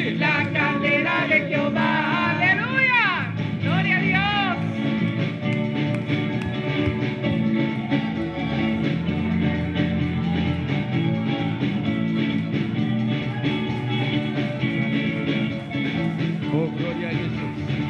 la caldera de Jehová. Aleluya. Gloria a Dios. Oh, gloria a Jesús.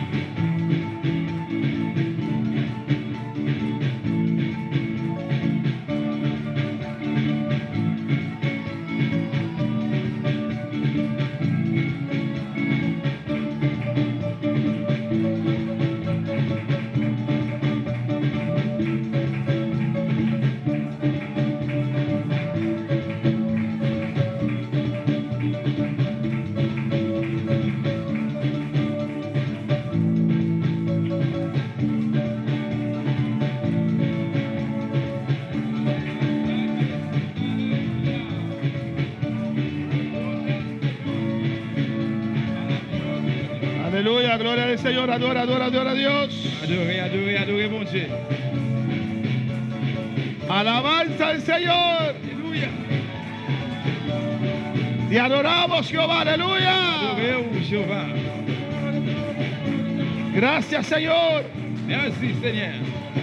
Aleluya, gloria al Señor, adora, adora, adora a Dios. Adorez, adorez, adorez mon Dieu. Alabanza al Señor. Alléluia. Te adoramos, Jehová, aleluya. Adorez-vous, Jéhovah. Gracias, Señor. Merci, Seigneur.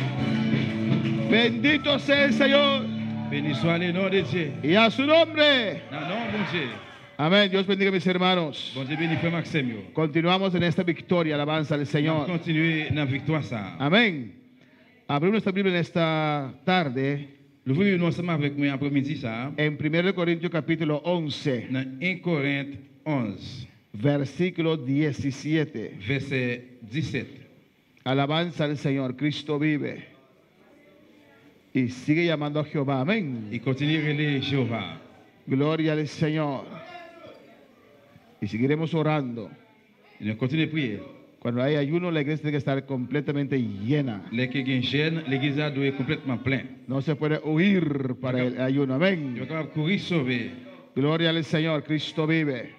Bendito sea el Señor Béni soit le nom de Dieu. y a su nombre. Non, non, mon Dieu. Amén. Dios bendiga a mis hermanos. Bon Dieu béni frère Maxime. yo. Continuamos en esta victoria, alabanza al On Señor. continue dans la victoire ça. Amén. Abrimos nuestra Biblia en esta tarde L'ouvrir nous ensemble avec moi après-midi ça. en 1 Corintios capítulo 11, Dans 1 Corinthe 11, versículo 17. verset 17. Alabanza al Señor, Cristo vive. Y sigue llamando a Jehová. Amén. Il continue à relayer Jéhovah. Gloria al Señor. Y seguiremos orando. Il continue à prier. Cuando hay ayuno, la iglesia tiene que estar completamente llena. Les qui ont jeune, l'église doit être complètement pleine. No se puede huir para el ayuno. Il va Amén. capable courir sauver. Gloria al Señor, Cristo vive.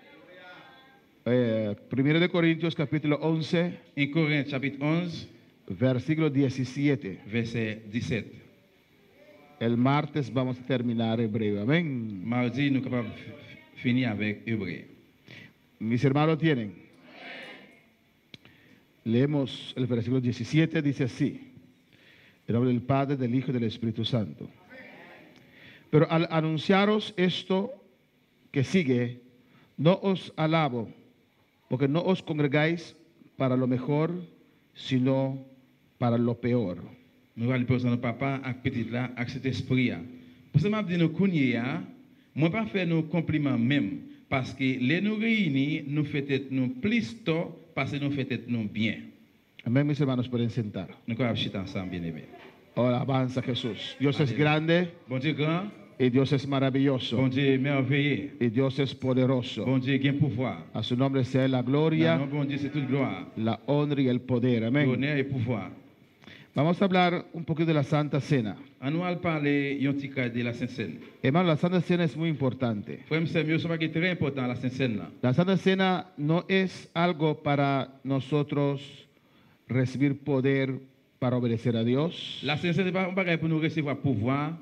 1 de Corintios capítulo 11, 1 Corinthe chapitre 11, versículo 17. verset 17. El martes vamos a terminar hebreo. Amén. Mardi, nous sommes capables de finir avec Hébreu. Mis hermanos tienen. Leemos el versículo 17, dice así. En nombre del Padre, del Hijo y del Espíritu Santo. Pero al anunciaros esto que sigue, no os alabo, porque no os congregáis para lo mejor, sino para lo peor. Nous allons poser notre papa avec petit là, avec cet esprit. Parce que je dis nous connais, moi pas faire nos compliments même, parce que les nous réunis, nous faisons nous plus tôt, parce que nous faisons nous bien. Amén, mis hermanos, pueden sentar. Nous allons chiter ensemble, bien aimé. Ahora avanza Jesús. Dios es Amén. grande Bon Dieu grand, y Dios es maravilloso bon Dieu merveilleux, y Dios es poderoso. bon Dieu qui a pouvoir. A su nombre sea la gloria, Non, bon Dieu c'est toute gloire, la honra y el poder. Amén. honneur et pouvoir. Vamos a hablar un poquito de la Santa Cena. On nous allons parler un petit cas de la Sainte-Seine. Hermano, la Santa Cena es muy importante. Frère Samuel, c'est pas qui est très important la Sainte-Seine là. La Santa Cena no es algo para nosotros recibir poder para obedecer a Dios. La Sainte-Seine c'est pas un bagage pour nous recevoir pouvoir.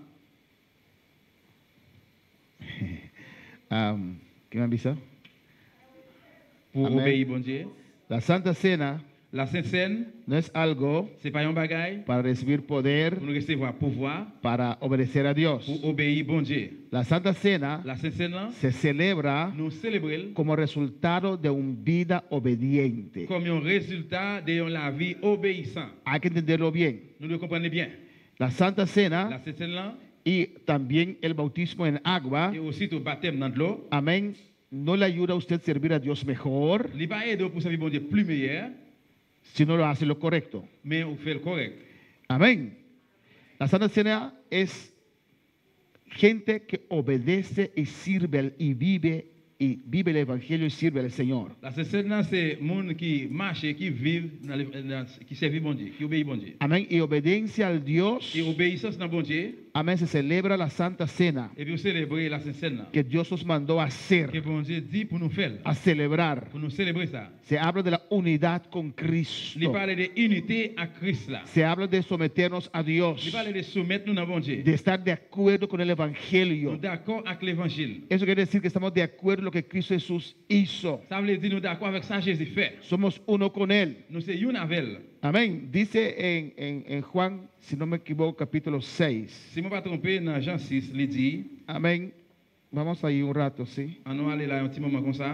¿Qué me avisa? Pour Amen. obéir bon Dieu. La Santa Cena La Sainte-Seine, no es algo c'est pas un bagage para recibir poder pour nous recevoir pouvoir, para obedecer a Dios. pour obéir bon Dieu. La Santa Cena La Sainte-Seine là, se celebra nous célébrons como resultado de una vida obediente. comme un résultat de la vie obéissante. Hay que entenderlo bien. Nous le comprenons bien. La Santa La Cena Sainte-Seine là, y también el bautismo en agua, et aussi le baptême dans de l'eau, amén, no le ayuda a usted a servir a Dios mejor il va aider pour servir bon Dieu plus meilleur, si no lo hace lo correcto. mais on fait le correct. Amén. La Santa Cena es gente que obedece y sirve y vive el Evangelio y sirve al Señor. La Sainte-Seine là, c'est monde qui marche, qui vit, qui servent bon Dieu, qui obéit bon Dieu. Amén. Y obediencia al Dios Et obéissance dans bon Dieu, amén, se celebra la Santa Cena et puis vous célébrez la Sainte Seine là. que Dios nos mandó a hacer, Que bon Dieu dit pour nous faire, a celebrar. pour nous célébrer ça. Se habla de la unidad con Il Cristo. parle de unité à Christ là. Se habla de someternos a Dios, Il parle de soumettre nous dans bon Dieu. de estar de acuerdo con el Nous Evangelio. d'accord avec l'évangile. Eso quiere decir que estamos de acuerdo en lo que Cristo Jesús hizo. Ça veut dire nous d'accord avec ça Jésus fait. Somos uno con Él. Nous c'est une avec elle. Amén. Dice en Juan, si no me equivoco, capítulo 6. Si je ne me pas trompé, dans Jean 6, il dit, Amén. Vamos a ir un rato, ¿sí? on va aller là un petit moment comme ça.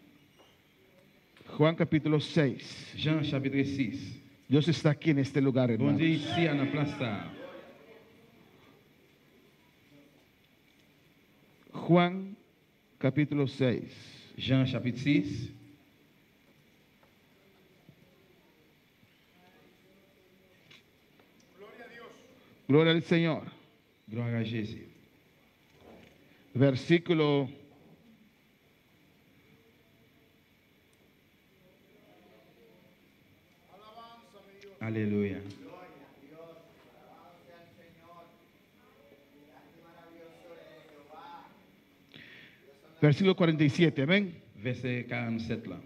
Juan capítulo 6. Jean chapitre 6. Dios está aquí en este lugar, Bon hermano. Dieu ici à la place ça. Juan capítulo 6. Jean chapitre 6. Gloria al Señor. Gloire à Jésus. Versículo Alléluia. versículo 47, amén. Verset 47 là.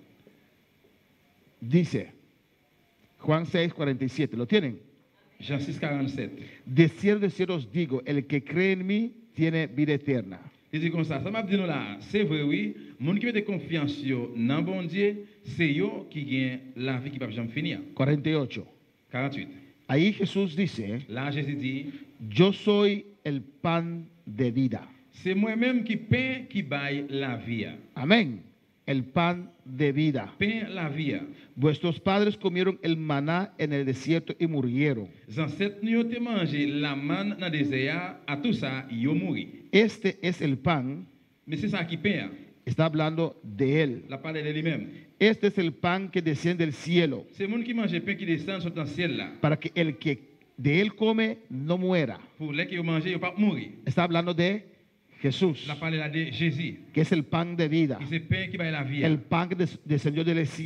Dice, Juan 6, 47, ¿lo tienen? Jean 6, 47. De cierto os digo, el que cree en mí tiene vida eterna. Il dit comme ça m'a dit nous là, c'est vrai oui, monde qui met confiance yo dans bon Dieu, c'est yo qui gagne la vie qui va jamais finir. 48. 48. Ahí Jesús dice, Là Jésus dit, yo soy el pan de vida. c'est moi-même qui pain qui baille la vie. Amén. El pan de vida. Pain la vie. Vuestros padres comieron el maná en el desierto y murieron. Les ancêtres nous ont mangé la manne dans le désert, à tout ça, ils ont mouru. Este es el pan, Mais c'est ça qui pain. está hablando de él. La parole de lui-même. Este es el pan que desciende del cielo, C'est le monde qui mange le pain qui descend sur le ciel là. para que el que de él come no muera. Pour les qui ont mangé, ils ne pas mourir. Está hablando de Jesús, La parole là de Jésus. que es el pan de vida. Et c'est le pain qui baille la vie. El pan que descendió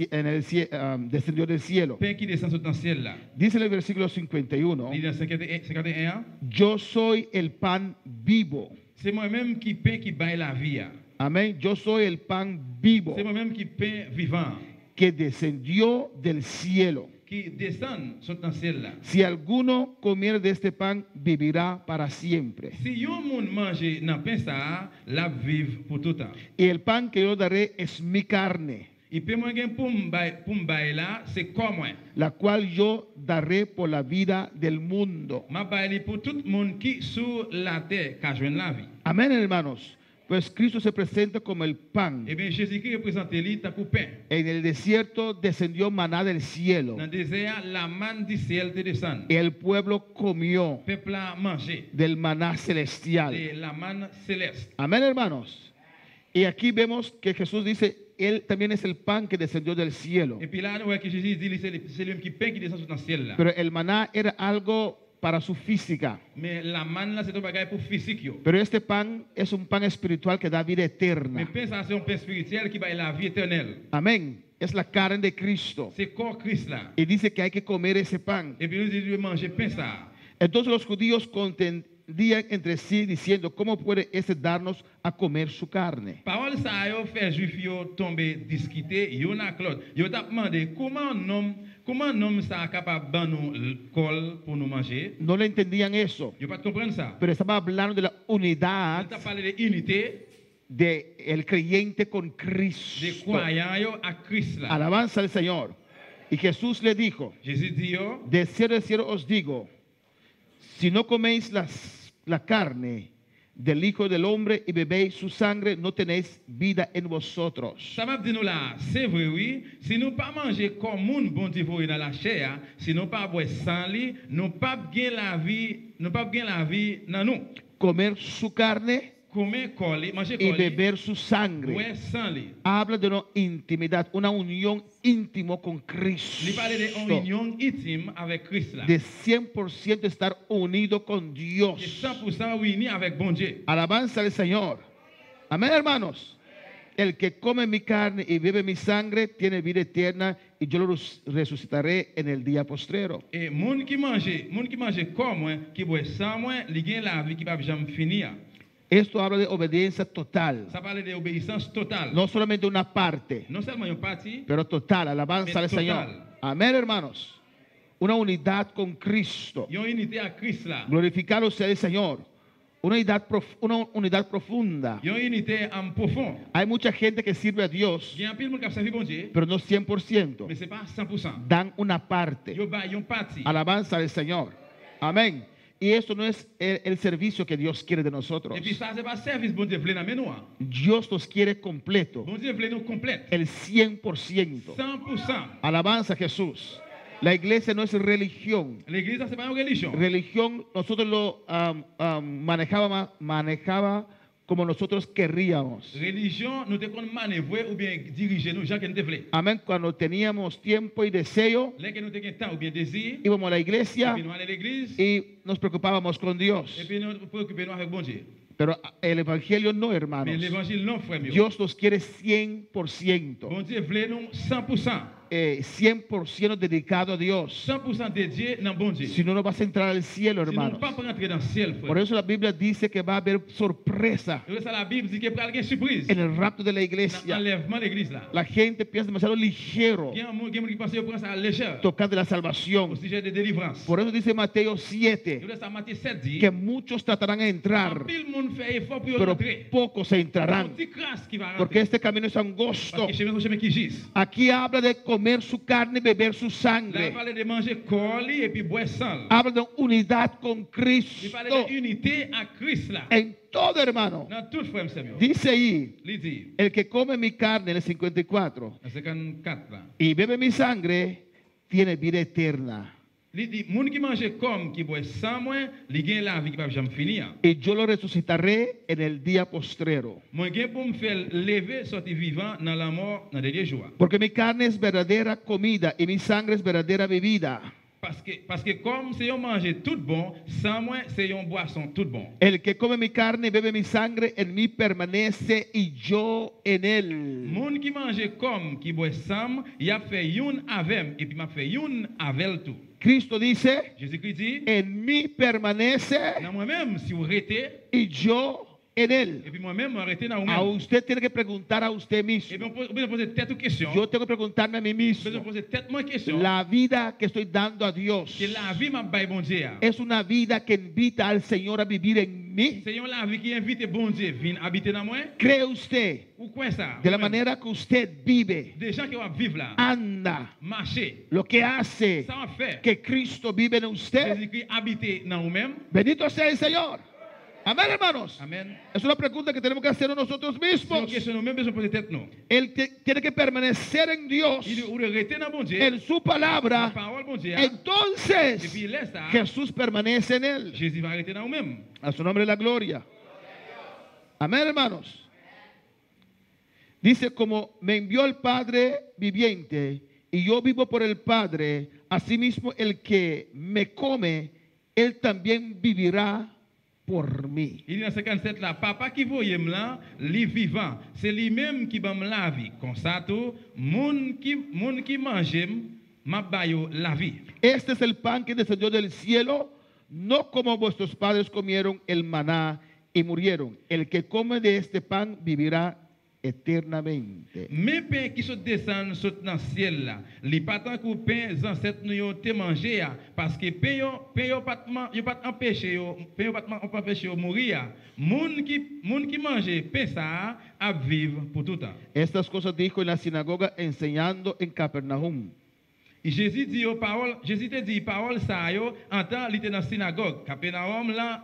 descendió del cielo. Pain qui descend sur le ciel là. Dice en el versículo 51, Il est dans 51. yo soy el pan vivo. C'est moi-même qui pain qui baille la vie. Amén. Yo soy el pan vivo C'est moi-même qui pain vivant. que descendió del cielo. Qui descend sur le ciel là. Si alguno comiere de este pan, vivirá para siempre. Si un monde mange dans pain ça, la vive pour tout le temps. Y el pan que yo daré es mi carne, Il peut moi pour me bailler là, c'est comme moi. la cual yo daré por la vida del mundo. Ma baille pour tout le monde qui sur la terre qui a joint la vie. Amén, hermanos. Pues Cristo se presenta como el pan. Eh bien, Jésus-Christ représente lui pour pain. En el desierto descendió maná del cielo. Dans le désert, la manne du ciel te descend. El pueblo comió Le peuple a mangé del maná celestial. de la manne céleste. Amén, hermanos. Y aquí vemos que Jesús dice, Él también es el pan que descendió del cielo. Et puis là, nous voyons que Jésus dit c'est lui qui pain qui descend sur le ciel là. Pero el maná era algo para su física. Mais la manne là, c'est un bagage pour physique. Yo. Pero este pan es un pan espiritual que da vida Mais eterna. pain ça, c'est un pain spirituel qui va la vie éternelle. Amén. Es la carne de Cristo. C'est corps Christ là. Y dice que hay que comer ese pan. Et puis nous dit de manger pain ça. Entonces los judíos contendían entre sí diciendo, ¿cómo puede ese darnos a comer su carne? Parole ça yo fait juif yo tomber discuter yo na Claude. Yo t'a demandé comment un homme ça capable ban nous col pour nous manger. No le entendían eso, Yo pas comprendre ça. pero estaba hablando de la On unidad t'a parlé de unité del creyente con des Cristo. croyants yo à Christ là. Alabanza al Señor. Y Jesús le dijo, Jésus dit yo, de cierto os digo, si no coméis la carne del Hijo del Hombre y bebéis su sangre, no tenéis vida en vosotros. ça m'a dit nous là, c'est vrai oui, si nous pas manger comme moun bon Dieu pour dans la chair, si nous pas boire sang li, nous pas gain la vie dans nous. Comer su carne Comer coli, manger y coli, beber su sangre. boire sang li. Habla de una intimidad, una unión íntimo con Il parlait de Cristo. union intime avec Christ là. De 100% estar unido con Qui Dios. 100% uni avec bon Dieu. Alabanza al Señor. Amén, hermanos. El que come mi carne y bebe mi sangre tiene vida eterna y yo lo resucitaré en el día postrero. Et moun qui mange comme moi, qui boit sans moi, li gen la vie qui va jamais finir. Esto habla de obediencia total, Ça parle d'obéissance totale. no solamente una parte, Non seulement une partie, pero total, alabanza al Total. Señor. Amén, hermanos. Una unidad con Cristo. il y a une unité à Christ là. Glorificado sea el Señor. Una unidad profunda. Il y a une unité en profond. Hay mucha gente que sirve a Dios, Il y a un pile qui a servi bon Dieu, pero no 100%. mais c'est pas 100%. Dan una parte. Il y a une partie. Alabanza al Señor. Amén. Y esto no es el servicio que Dios quiere de nosotros. Et puis ça, c'est pas service bon Dieu voulait dans nous. Dios nos quiere completo. Bon Dieu voulait nous complète. El 100%. 100%. Alabanza a Jesús. La iglesia no es religión. L'église, ça, c'est pas une religion. Religión nosotros lo manejaba como nosotros querríamos. Religion, nous te qu'on manœuvrer ou bien diriger nous, Jacques nous te voulait. Amén. Cuando teníamos tiempo y deseo, Là que nous te gain temps ou bien désir, íbamos a la et iglesia puis nous allons à l'église, y nos preocupábamos con Dios. et puis nous préoccuper nous avec bon Dieu. Pero el evangelio no, Mais hermanos. l'évangile non, frère mieux. Dios nos quiere 100%. Bon Dieu voulait nous 100%. 100% dedicado a Dios. 100% dédié dans bon Dieu. Si no, no vas a entrar al cielo, Sinon, hermanos. pas pour entrer dans le ciel, Por frère. eso la Biblia dice que va a haber sorpresa Et ça, la Bible dit qu'il y a une surprise. en el rapto de la Dans iglesia. l'enlèvement de l'église là. La gente piensa demasiado ligero Il y a un monde qui pense qu'il prend ça à la légère. tocando la Au salvación. sujet de délivrance. Por eso dice Mateo Et 7 là, ça Matthieu 7 dit, que muchos tratarán de entrar, pile monde fait effort pour y pero rentrer. pocos se Un entrarán, petit crasse qui va porque rentrer. este camino es Parce angosto. que chemin, c'est un chemin qui gisse. Aquí habla de comer su carne y beber su Là, il sangre. parlait de manger corps et puis boire sang. Habla de unidad con Il Cristo parlait d'unité à Christ là. en todo, hermano. Dans tout frère Samuel. Dice ahí, Il dit, el que come mi carne, en el 54, dans 54 là. y bebe mi sangre, tiene vida eterna. Il dit, moun qui mange comme qui boit sans moi, il gagne la vie qui va jamais finir. Y yo lo resucitaré en el día postrero. Moi gagne pour me faire lever, sortir vivant dans la mort, dans les derniers jours. Porque mi carne es verdadera comida y mi sangre es verdadera bebida. Parce que comme c'est un manger tout bon, sans moi, c'est un boisson tout bon. El que come mi carne y bebe mi sangre, en mí permanece y yo en él. Moun qui mange comme qui boit sans, il a fait une avec et puis m'a fait une avec tout. Cristo dice, Jésus-Christ dit, en mí permanece dans moi-même, si vous arrêtez, y yo en él. et puis moi-même, arrêtez dans A vous-même. usted tiene que preguntar a usted Et puis mismo. on peut poser tête aux questions. Yo tengo que preguntarme a mí On peut mismo. poser tête moi question. La vida que estoy dando a Dios Que la vie m'a baillé bon Dieu. es una vida que invita al Señor a vivir en mí. C'est la vie qui invite bon Dieu à venir habiter dans moi. ¿Cree usted Ou quoi ça? de la Vous-même. manera que usted vive, Des gens qui vont vivre là, anda, marcher, lo que hace ça va faire. que Cristo vive en usted? Jésus-Christ habiter dans vous-même. Bendito sea el Señor. Amén, hermanos. Amen. Es una pregunta que tenemos que hacer nosotros C'est une mismos. question nous-mêmes besoin de poser tête nous. Él tiene que permanecer en Dios, Il ou de rester dans bon Dieu. en su La palabra. parole bon Dieu. Et Entonces, puis laisse ça. Jesús permanece en él. Jésus va arrêter dans vous-même. A su nombre la gloria. Amén, hermanos. Dice, como me envió el Padre viviente y yo vivo por el Padre, asimismo el que me come, él también vivirá por mí. Il dit dans 57 là, papa qui voyait là, lui vivant, c'est lui-même qui va me la vie. Comme ça tout, moun qui mange m'a bayo la vie. Este es el pan que descendió del cielo, no como vuestros padres comieron el maná y murieron. El que come de este pan vivirá eternamente. Mais pain qui se descend saute dans le ciel là, li pas tant que pain ancêtres nous yo te manger ya, parce que pain yo pas empêcher yo, pain yo pas empêcher yo mourir. Moun qui mange pain ça à vivre pour tout temps. Estas cosas dijo en la sinagoga enseñando en Capernaum. Et Jésus te dit parole ça yo en temps il était dans la synagogue. Capernaum là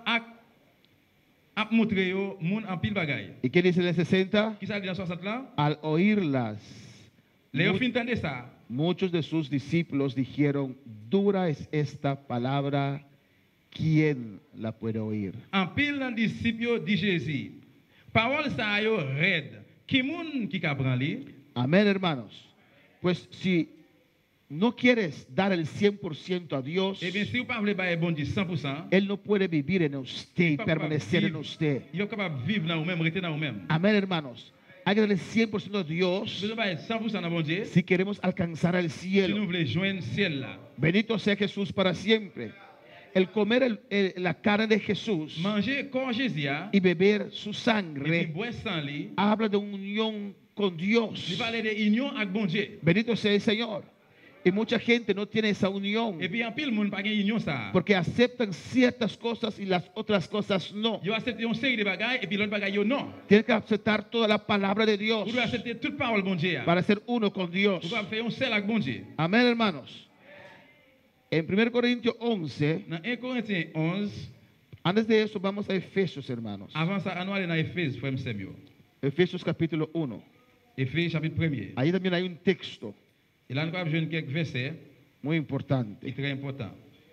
a montré yo moun en pile bagaille. ¿Y qué dice en el 60? Qui ça dit dans 60 là? Al oírlas, Les fin entendre ça. muchos de sus discípulos dijeron, dura es esta palabra, ¿quién la puede oír? En pile dans disciples dit Jésus. Parole ça yo raide. Qui moun qui ka prend li? Amén, hermanos. Pues si no quieres dar el 100% a Dios, Eh bien si vous pas voulez bailler bon Dieu 100%, Él no puede vivir en usted y Pas permanecer en vivre. usted. il est capable de vivre dans vous-même, rester dans vous-même. Amén, hermanos. Hay que darle 100% a Dios Besoin pas être 100% dans bon Dieu. si queremos alcanzar el Si cielo. nous voulons joindre le ciel là. Bendito sea Jesús para siempre. El comer la carne de Jesús Manger corps Jésus a, y beber su et puis sangre boire sang li, habla de unión con Dios. il parle de union avec bon Dieu. Bendito sea el Señor. Y mucha gente no tiene esa unión Et puis en pile monde pas gagne union ça. porque aceptan ciertas cosas y las otras cosas no. Yo accepte une série de bagages et puis l'autre bagaille yo non. Tienen que aceptar toda la palabra de Dios Vous devez accepter toute parole bon Dieu. para ser uno con Dios. Vous devez faire un seul avec bon Dieu. Amén, hermanos. En 1 Corintios 11, Dans 1 Corinthiens 11, antes de eso vamos a Efesios, hermanos. avant ça, on va aller dans Éphésiens, frère Samuel. Efesios capítulo 1. Éphésiens chapitre 1er. Ahí también hay un texto Et là, nous allons jouer quelques versets muy qui importante. sont très importants.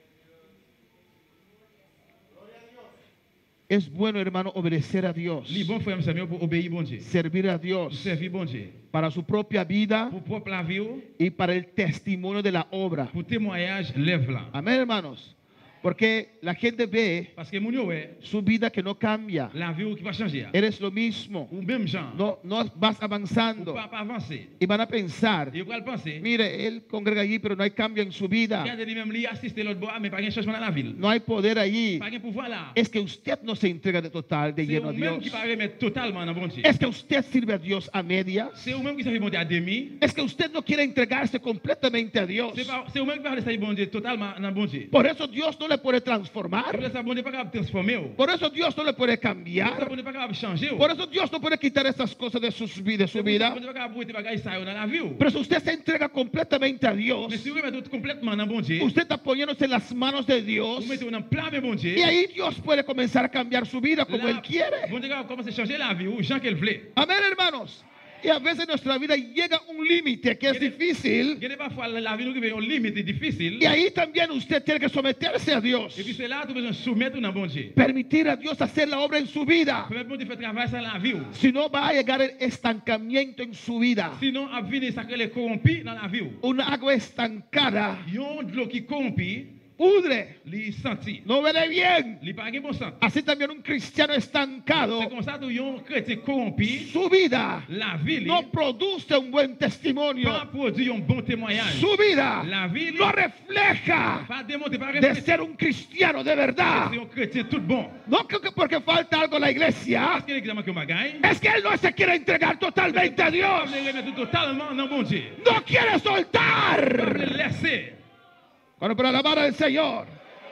Es bueno, hermano, obedecer a Dios, Les bons frères Samuel pour obéir bon Dieu. servir a Pour Dios servir bon Dieu. para su propia vida Pour propre la vie, y para el testimonio de la obra. pour témoignage, lève là. Amén, hermanos. Porque la gente ve Parce que mon yo, ouais, su vida que no cambia. la vie qui va changer. Eres lo mismo. Ou même genre, No vas ou avanzando. pas avancer. Y van a pensar, Et vous allez penser, mire, él congrega allí, pero no hay cambio en su vida. regardez lui-même, lui assiste l'autre bois, mais pas de changement dans la ville. No hay poder allí. Pas de pouvoir là. Es que usted no se entrega de total, de C'est lleno a vous-même qui Dios. va remettre totalement dans bon Dieu. Es que usted sirve a Dios a medias. C'est vous-même qui savez monter à demi. Es que usted no quiere entregarse completamente a Dios. C'est vous-même qui va laisser bon Dieu totalement dans bon Dieu. Por eso Dios no le puede Vous transformar. laissez bon Dieu pas capable de transformer. Vous Por eso Dios no le puede laissez cambiar. bon Dieu pas capable de changer. Por eso Dios no puede quitar esas cosas de su vida. Bon Dieu pas capable de bagaille ça dans la vie. Pero si usted se entrega completamente a Mais Dios, si vous mettez complètement dans bon Dieu, usted está poniéndose en las manos de Dios. vous mettez dans plan de bon Dieu. Y ahí Dios puede comenzar a cambiar su vida como Él quiere. Bon Dieu va commencer à changer la vie, ou Jean qu'elle voulait. Amén, hermanos. Y a veces nuestra vida llega a un límite que es difícil. Il y a parfois la vie nous qui a un limite difficile. Y ahí también usted tiene que someterse a Dios. Et puis c'est là que tu besoin de soumettre dans bon Dieu. Permitir a Dios hacer la obra en su vida. Permettre bon Dieu faire travail ça la vie. Si no, va a llegar el estancamiento en su vida. Sinon, à venir ça que les corrompus dans la vie. Una agua estancada Yon de l'eau qui corrompu, pudre, li senti. no huele bien. Li pas gen bon sens. Así también un cristiano estancado, C'est comme ça que yon chrétien corrompu, su vida la vie li, no produce un buen testimonio. pas produit un bon témoignage. Su vida La vie li, no refleja pas démontrer, pas de refléter. ser un cristiano de verdad. C'est un chrétien tout bon. No creo que porque falta algo en la iglesia, Parce que l'examen que m'a gagné, es que él no se quiere entregar totalmente a Dios. le remettre totalement dans bon Dieu. No quiere Comme soltar. le laisser. Bueno, para alabar al Señor.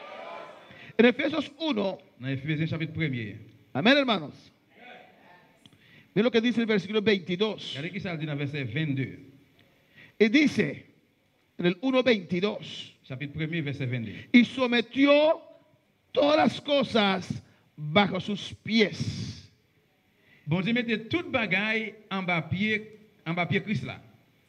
En Efesios 1, Dans Éphésiens chapitre 1er. amén, hermanos. Miren lo que dice el versículo 22. Regardez qui ça dit dans verset 22. Y dice en el 1:22, Chapitre 1er, verset 22. y sometió todas las cosas bajo sus pies. Bon Dieu mettez toute bagaille en bas pied Christ là.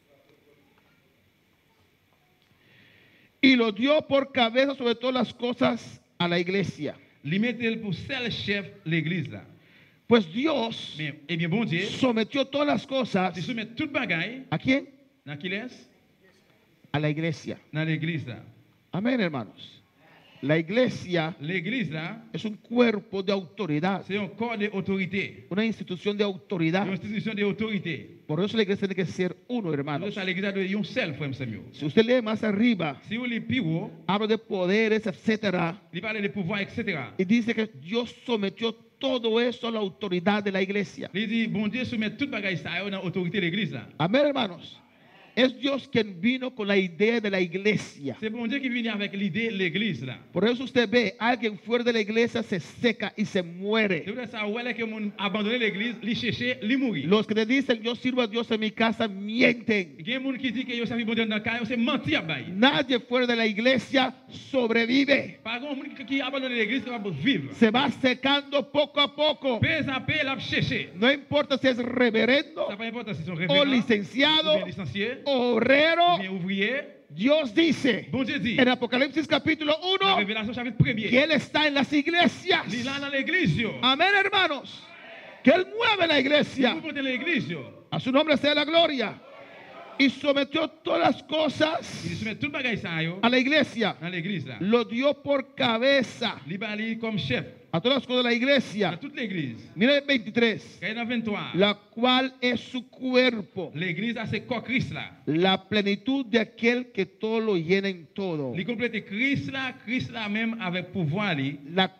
Y lo dio por cabeza sobre todas las cosas a la iglesia. Li mettez pour seul chef l'église là. Pues Dios Mais, eh bien, bon Dieu, sometió todas las cosas. tu soumets toute bagaille ¿A quién? dans qui laisse? A la iglesia. Dans l'église là. Amén, hermanos. La iglesia L'église là, es un cuerpo de autoridad, c'est un corps d'autorité. una institución de autoridad. Une institution d'autorité. Por eso la iglesia tiene que ser uno, hermanos. Entonces, l'église de un seul, frère Samuel. Si usted lee más arriba, Si vous lisez plus haut, habla de poderes, etcétera, il parle de pouvoir, etc. y dice que Dios sometió todo eso a la autoridad de la iglesia. Il dit, bon Dieu soumet toute bagaille ça dans l'autorité de l'église là. Amén, hermanos. Es Dios quien vino con la idea de la iglesia. C'est bon Dieu qui vient avec l'idée de l'église là. Por eso usted ve, alguien fuera de la iglesia se seca y se C'est muere. vrai ça, ouais, que mon abandonné l'église, li chercher, li mourir. Los que le dicen, yo sirvo a Dios en mi casa, mienten. Il y a des gens qui disent que yo servi bon Dieu dans le cas, c'est mentir bail. Nadie fuera de la iglesia sobrevive. Par contre, gens qui abandonne l'église, va vivre. Se va secando poco a poco. Pèse à paix, la chercher. No importa si es reverendo Ça pas important si sont o révérends, licenciado ou bien licenciés, o ou obrero. bien ouvriers. Dios dice Bon Dieu dit, en Apocalipsis capítulo la 1 révélation chapitre 1er, que Él está en las iglesias. il est là dans l'église. Yo. Amén, hermanos. Que Él mueve la iglesia. Vous portez l'église. Yo. A su nombre sea la gloria. y sometió todas las Il cosas soumet tout bagay sa yo a la iglesia. dans l'église là. Lo dio por cabeza Li ba li comme chef a todas las cosas de la dans iglesia. toute l'église. Mira el 23. Quand dans 23, La cual es su cuerpo, l'église a c'est corps Christ là. la plenitud de aquel que todo lo llena en todo. Li complète Christ là même avec pouvoir La,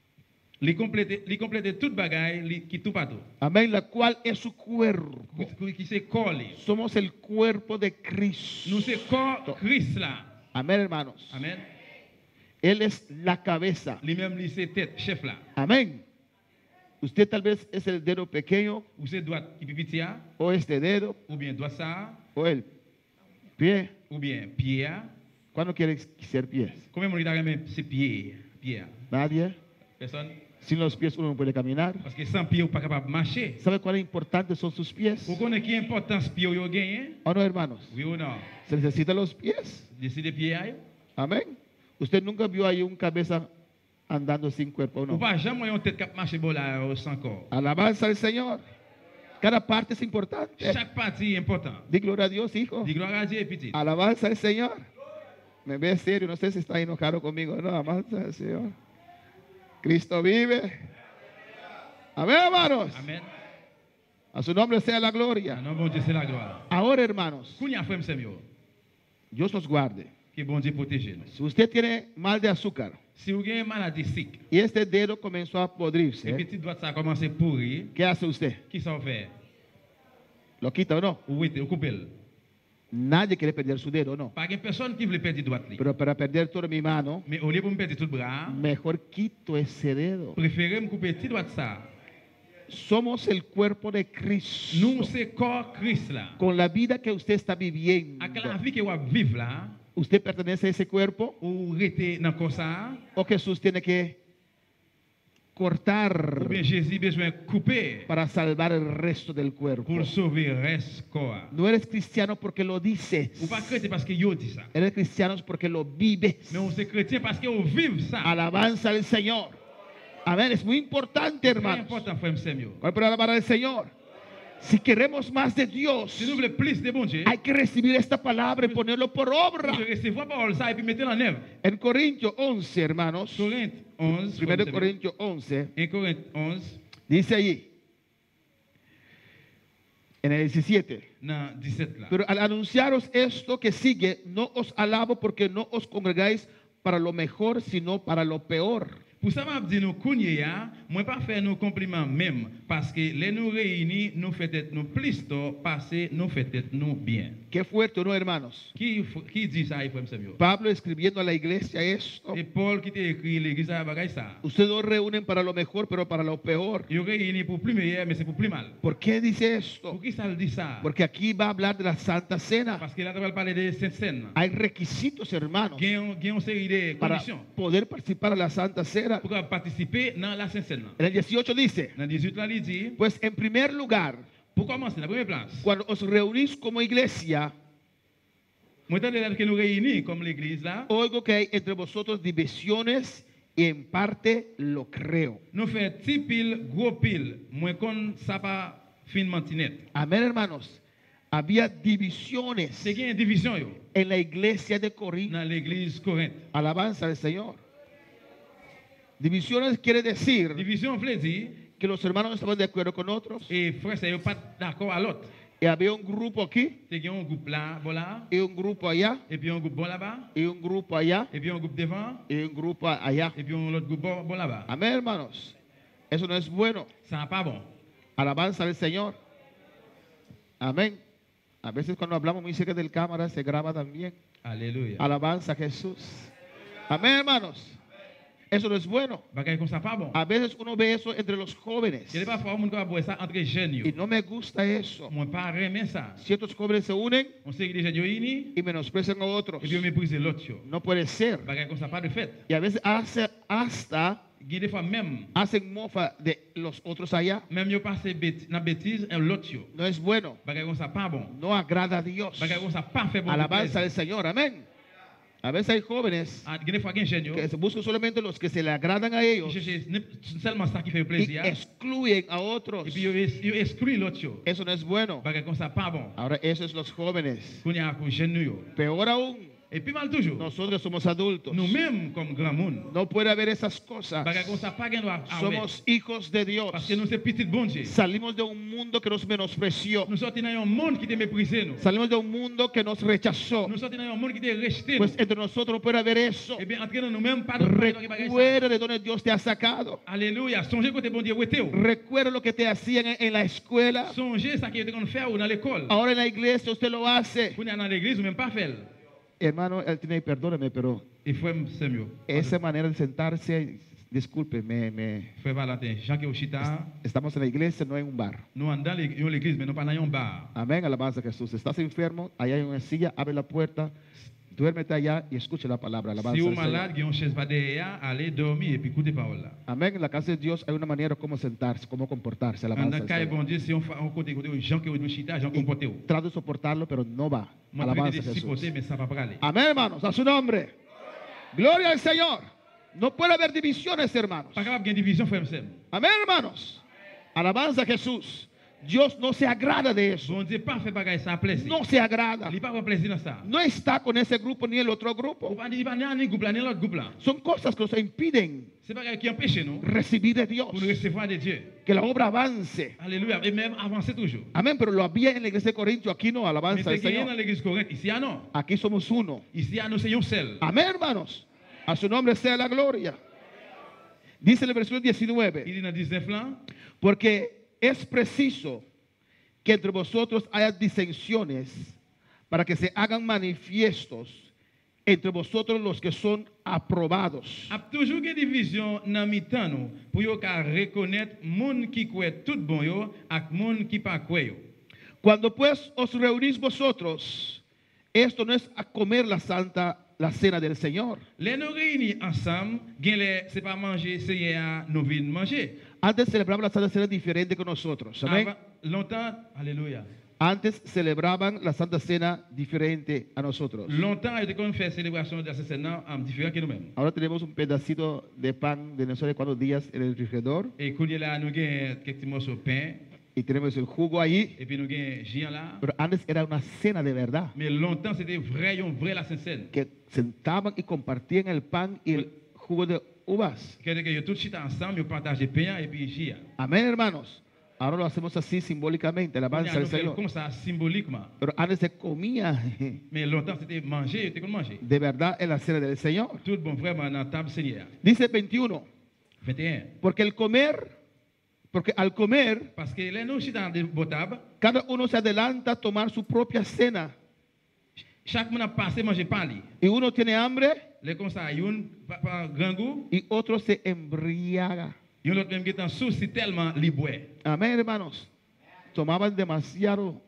li complète tout bagay qui tout partout. amén, la cual es su cuerpo. Qui c'est corps li. Somos el cuerpo de Cristo. Nous c'est corps Christ là. Amén, hermanos. Amen. Él es la cabeza. Lui-même li c'est tête chef là. Amén. Usted tal vez es el dedo pequeño Ou c'est droite qui petit a, o este dedo ou bien droite ça, o el pie. ou bien pied a. ¿Cuándo quiere ser pies? Combien de gens c'est pied, pied. Nadie. Personne. Sin los pies uno no puede caminar. Parce que sans pied, on pas capable de marcher. ¿Sabe cuán importantes son sus pies? Vous connaissez qui importance pied yo gagné? ¿O no, hermanos? Oui ou non? Se necesitan los pies. Décider pied a. Amén. Usted nunca vio ahí un cabeza andando sin cuerpo, ¿o Ou no? pas jamais yon tête cap marcher bon là sans corps. Alabanza al Señor. Cada parte es importante. Chaque partie est important. Di gloria a Dios, hijo. Dis gloire à Dieu petit. Alabanza al Señor. Me ve serio, no sé si está enojado conmigo. No, alabanza al Señor. Cristo vive. Amén, hermanos. Amen. A su nombre sea la Ah gloria. non, bon Dieu c'est la gloire. Ahora, hermanos, Kounya frère Samuel, Dios nos guarde. que bon Dieu protège nous. Si usted tiene mal de azúcar Si vous avez une maladie sick, y este dedo comenzó a et podrirse, petit doigt ça a commencé à pourrir, ¿qué hace usted? qui ça fait? ¿Lo quita o no? Ou ou couper. Nadie quiere perder su dedo, ¿no? Pas une personne qui veut perdre droite li. Pero para perder toda mi mano, Mais au lieu pour me perdre tout le bras, mejor quito ese dedo. préférez me couper petit doigt ça. Somos el cuerpo de Cristo. Nous c'est corps Christ là. Con la vida que usted está viviendo, Avec la vie que vous vivez là, ¿usted pertenece a ese cuerpo ou rester dans corps ça, o Jesús tiene que cortar ou bien Jésus besoin couper para salvar el resto del cuerpo? pour sauver le reste corps. No eres cristiano porque lo dices. Ou pas chrétien parce que yo dit ça. Eres cristiano porque lo vives. Mais on c'est chrétien parce que on vive ça. Alabanza al Señor. Amén. Es muy importante, C'est hermanos. important frère Samuel. ¿Cuál para alabar al Señor? Si queremos más de Dios, Si nous voulons plus de bon Dieu, hay que recibir esta palabra y ponerlo por obra. nous recevoir parole ça et puis mettre en œuvre. En Corintios 11, hermanos, Corinthe 11, 1 Corintios 11, 1 Corinthe 11, dice allí, en el 17, dans 17 là. pero al anunciaros esto que sigue, no os alabo porque no os congregáis para lo mejor, sino para lo peor. Pour ça, m'a dit nous kounye ya, moi pas faire nos compliments même parce que les nous réunis, nous fait être nous plus tôt, passer nous fait être nous bien. Qué fuerte, ¿no, hermanos? Qui dit ça, frère Samuel? Pablo escribiendo a la iglesia esto. Et Paul qui t'a écrit l'église à bagay ça. Ustedes no reúnen para lo mejor, pero para lo peor. Ils réunis pour plus meilleur, mais c'est pour plus mal. ¿Por qué dice esto? Pour qui ça le dit ça? Porque aquí va a hablar de la Santa Cena. Parce que là, tu vas parler de Sainte Seine. Hay requisitos, hermanos, Il y a une série de para conditions poder participar a la Santa Cena. pour participer dans la Sainte Seine. En el 18 dice, Dans 18 là, il dit, pues en primer lugar, pour commencer, la première place, cuando os reunís como iglesia, moi, tant que nous réunis comme l'église là, oigo que hay entre vosotros divisiones y en parte lo creo. nous faisons petit pile, gros pile. Moi, qu'on ça pas fin mantinette. Amén, hermanos. Había divisiones C'est qu'il y a une division yo, en la iglesia de Corinto. dans l'église Corinthe. Alabanza al Señor. Divisiones quiere decir Division veut dire, que los hermanos no estaban de acuerdo con otros. et frère, c'est pas d'accord à l'autre. Y había un grupo aquí C'est qu'il y a un groupe là, bon là, y un grupo allá et puis un groupe bon là-bas, y un grupo allá et puis un groupe devant, y un grupo allá. et puis un autre groupe bon là-bas. Amén, hermanos. Eso no es bueno. Ça n'est pas bon. Alabanza al Señor. Amén. A veces cuando hablamos muy cerca del cámara se graba también. Alléluia. Alabanza a Jesús. Amén, hermanos. Eso no es bueno. Bagay comme ça pas bon. A veces uno ve eso entre los jóvenes. Il y a pas monde qui va boire ça entre jeunes yo. Y no me gusta eso. Moi pas aimer ça. Ciertos jóvenes se unen On sait que les jeunes yo unis, y menosprecian a otros. et puis on méprise l'autre yo. No puede ser. Bagay comme ça pas de fait. Y a veces hasta Il y a des fois même hacen mofa de los otros allá. même yo passe dans bêtise un l'autre yo. No es bueno. Bagay comme ça pas bon. No agrada a Dios. Bagay comme ça pas fait bon. Alabanza al Señor. Amén. A veces hay jóvenes Gen des fois gen jeune yo que se buscan solamente los que se le agradan a qui ellos cherche seulement ça qui fait y plaisir excluyen a otros. et puis yo exclut l'autre yo. Eso no es bueno. Bagay comme ça pas bon. Ahora, eso es los jóvenes. Kounya pour jeune nou yo. Peor aún, Et puis mal toujours. nosotros somos adultos. Nous-mêmes comme grand monde. No puede haber esas cosas. Bagay comme ça pas gen droit à Somos hijos de Dios. parce que nous c'est petit bon Dieu. Salimos de un mundo que nos menospreció. Nous sortis dans un monde qui te méprisé nous. Salimos de un mundo que nos rechazó. Nous sortis dans un monde qui te rejeté. Pues entre nosotros no puede haber eso. Eh bien entre nous-mêmes pas de bagay ça. Recuerda de donde Dios te ha sacado. Alléluia. Songez côté bon Dieu où était. Recuerda lo que te hacían en la escuela. Songez ça qui était qu'on faire ou dans l'école. Ahora en la iglesia usted lo hace. Kounya dans l'église ou même pas faire. Hermano, él tiene, perdóneme, pero Et frère c'est mieux. esa manera de sentarse, disculpe, Frère Valentin, Jean qui au chita, estamos en la iglesia, no en un bar. nous en dans l'église mais nous pas dans un bar. Amén, alabanza a Jesús. Estás enfermo, allá hay una silla, abre la puerta, duérmete allá y escucha la palabra. Alabanza Si al vous Señor. malade, qui ont chaise pas derrière, allez dormir et puis écoutez parole là. Amén, en la casa de Dios hay una manera como sentarse, cómo comportarse. En Alabanza dans al cas Señor. bon Dieu, si on côté Jean qui au chita, Jean comporté. Trato de soportarlo, pero no va. Moi Alabanza traité a de Jesús. supporter mais ça va pas aller. Amén, hermanos, a su nombre. Gloria al Señor. No puede haber divisiones, hermanos. Pas capable de division frère Sam. Amén, hermanos. Alabanza a Jesús. Dios no se agrada de eso. Bon Dieu pas fait bagaille ça plaisir. No se agrada. Il pas pas plaisir dans ça. No está con ese grupo ni el otro Ou grupo. pas il pas ni groupe là ni l'autre groupe là. Son cosas que nos impiden C'est bagaille qui empêche nous recibir de Dios. pour nous recevoir de Dieu. Que la obra avance. Alléluia. Et même avancer toujours. Amén, pero lo había en la iglesia de Corinto. Aquí no, Mais alabanza al c'est gagné dans Señor. l'église Corinthe. Ici ah non. Aquí somos uno. Ici ah non c'est un seul. Amén, hermanos. A su nombre sea la gloria. Dice en el versículo Il 19. dit dans 19 là, Porque es preciso que entre vosotros haya disensiones para que se hagan manifiestos entre vosotros los que son aprobados. a toujours une division dans mi-temps nous pour yo ka reconnaître monde qui croit tout bon yo ak monde qui pas croit yo. Cuando pues os reunís vosotros, esto no es a comer la cena del Señor. Les nous réunis ensemble, c'est pas manger, c'est à nous venir manger. Antes celebraban la Santa Cena diferente que nosotros. Amén. Avant, longtemps, alléluia. Antes celebraban la Santa Cena diferente a nosotros. Longtemps, il était qu'on fait célébration de cette scène différent que nous-mêmes. Ahora tenemos un pedacito de pan de no sé de cuántos días en el refrigerador Et quand il est là, nous avons quelques morceaux de pain, y tenemos el jugo ahí. et puis nous avons Jean là. Pero antes era una cena de verdad. Mais longtemps, c'était vrai, un vrai la scène. Que sentaban y compartían el pan y el jugo de uvas. C'est-à-dire que tout chita ensemble, ils partagent le pain et puis Jean. Amén, hermanos. Ahora lo hacemos así simbólicamente, alabanza al Nous faisons Señor. comme ça, symboliquement. Pero antes se comía Mais longtemps, c'était manger, c'était comme manger. de verdad en la cena del Señor. Tout bon vraiment dans la table Seigneur. Dice 21, 21. porque al comer, Parce que là, nous chita dans la table, cada uno se adelanta a tomar su propia cena. chaque monde a passé manger par lui. Y uno tiene hambre Les comme ça, il y a un grand goût, y otro se embriaga. il y a l'autre même qui est en souci tellement libre. Amén, hermanos. Tomaban demasiado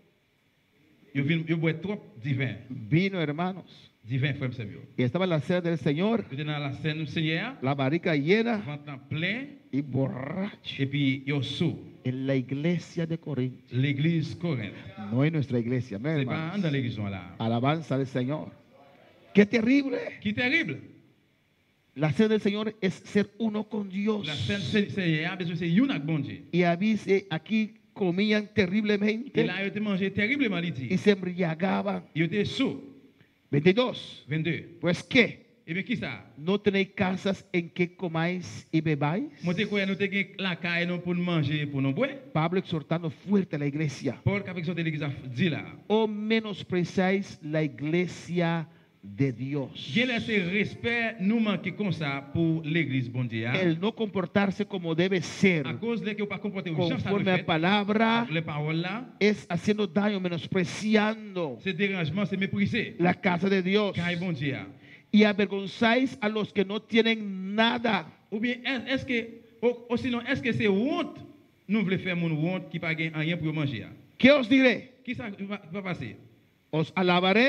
Il boit trop divin. vino, hermanos. Divin, frère Samuel. Y estaba en la cena del Señor, Il était dans la scène du Seigneur, la barrica llena ventre plein, y borracho. et puis il y a sous En la iglesia de Corinto. l'église Corinthe. No en nuestra iglesia, amén, C'est pas hermanos. dans l'église là. Alabanza al Señor. Qué terrible. Qui est terrible. La cena del Señor es ser uno con Dios. La scène Seigneur, parce que c'est une avec bon Dieu. Y avise, aquí comían Et terriblemente là, il était mangé terriblement, il y dit. se embriagaban. Il était sous. 22. 22. Pues qué, Et bien, qui ça? ¿no tenéis casas en que comáis y bebáis? Moi, tu crois nous avons la caille non pour nous manger, pour nous boire? Pablo exhortando fuerte a la iglesia. Paul, qui a fait l'église, a dit là. O menospreciáis la iglesia de Dios. J'ai laissé respect, nous manquer comme ça pour l'église, bon Dieu. El no comportarse como debe ser, À cause de que vous pas comporter comme ça, conforme a la palabra, les paroles là, es haciendo daño, menospreciando c'est dérangement, c'est mépriser. la casa de Dios. Caille, bon Dieu. Y avergonzáis a los que no tienen nada. Ou bien, est-ce que, ou sinon, est-ce que c'est honte, nous voulons faire mon honte qui n'a rien pour manger? ¿Qué os diré? Qui ça va passer? Os alabaré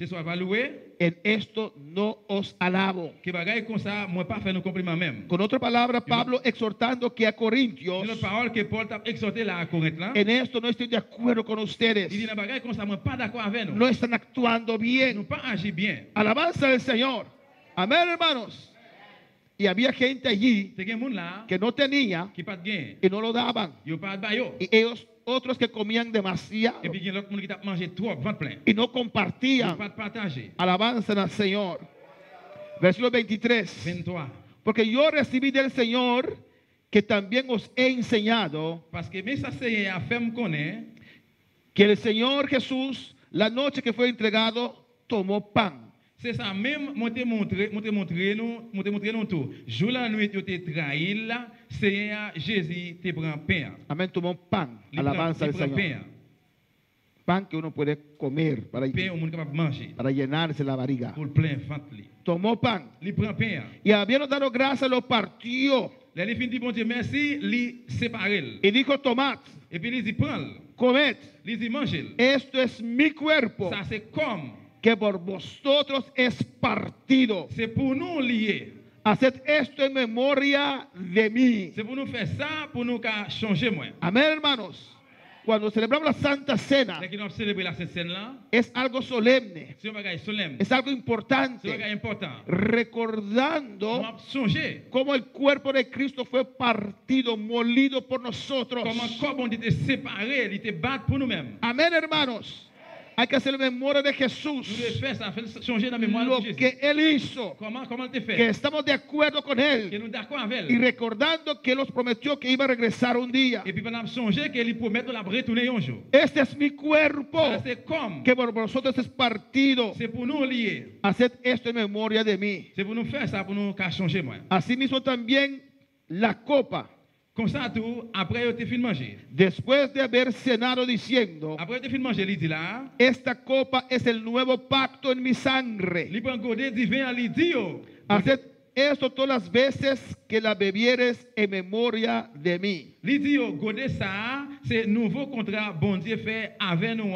C'est soit pas louer, en esto no os alabo. que bagaille comme ça, moi pas faire nos compliments même. Con otra palabra, Pablo exhortando que a Corintios, C'est notre parole que Paul t'a exhorté là à Corinthe là. en esto no estoy de acuerdo con Il dit ustedes. dans bagaille comme ça, moi pas d'accord avec nous. No están actuando Nous bien. pas agi bien. Alabanza del Señor. Amén, hermanos. Y había gente allí C'est un monde là que no tenía qui pas de gain. y no lo daban. Yo pas de bayo. Y ellos, otros que comían demasiado Et puis il y a l'autre monde qui t'a mangé trop, ventre plein. y no Yo compartían. pas de partager. Alabanza al Señor. Versículo 23. 23. Porque yo recibí del Señor que también os he enseñado Parce que mais ça c'est à faire me connaître que el Señor Jesús, la noche que fue entregado, tomó pan. c'est ça même moi te montrer nous tout. Jour la nuit tu te trahi là, Seigneur Jésus te prend pain. Amén, tomó pan. Il Alabanza al prend Señor. pain. Pan que uno puede comer Pain au monde capable manger para llenarse la barriga. pour le plein ventre li. Tomó pan. Il prend pain. Y habiendo dado gracias, lo partió. Là il fin dit bon Dieu merci, li séparé. Y dijo, tomad, Et puis il dit prends, comed. il dit mange. Esto es mi cuerpo, Ça c'est comme que por vosotros es partido. c'est pour nous lier. Haced esto en memoria de mí. C'est pour nous faire ça pour nous qu'à changer moi. Amén, hermanos. Cuando celebramos la Santa Cena, Dès que nous célébrer la Sainte Seine là, es algo solemne, c'est un bagage solemne. es algo C'est un importante, bagage important. recordando On va songer cómo el cuerpo de Cristo fue partido, molido por nosotros. comment corps on était séparés, il était battu pour nous-mêmes. Amén, hermanos. Hay que hacer memoria de Nous devons Jesús, faire ça, faire changer dans la mémoire lo de Jésus. que Él hizo, Comment il te que fait? estamos de acuerdo con Que Él nous d'accord avec y elle. recordando que Él nos prometió que iba a regresar un día. Et puis pendant songer qu'il promet de la retourner un jour. Este es mi cuerpo, Ça, c'est comme, que por vosotros es partido. c'est pour nous lier. Haced esto en memoria de mí. C'est pour nous faire ça, pour nous qu'à changer moi. Asimismo también la copa, Comme ça tout, après il te fin manger. después de haber cenado diciendo, Après il te fin manger, il dit là, esta copa es el nuevo pacto en mi sangre. il prend godé divin, il dit yo. Haced esto todas las veces que la bebieres en memoria de mí. Il dit yo, godé ça, c'est nouveau contrat bon Dieu fait avec nous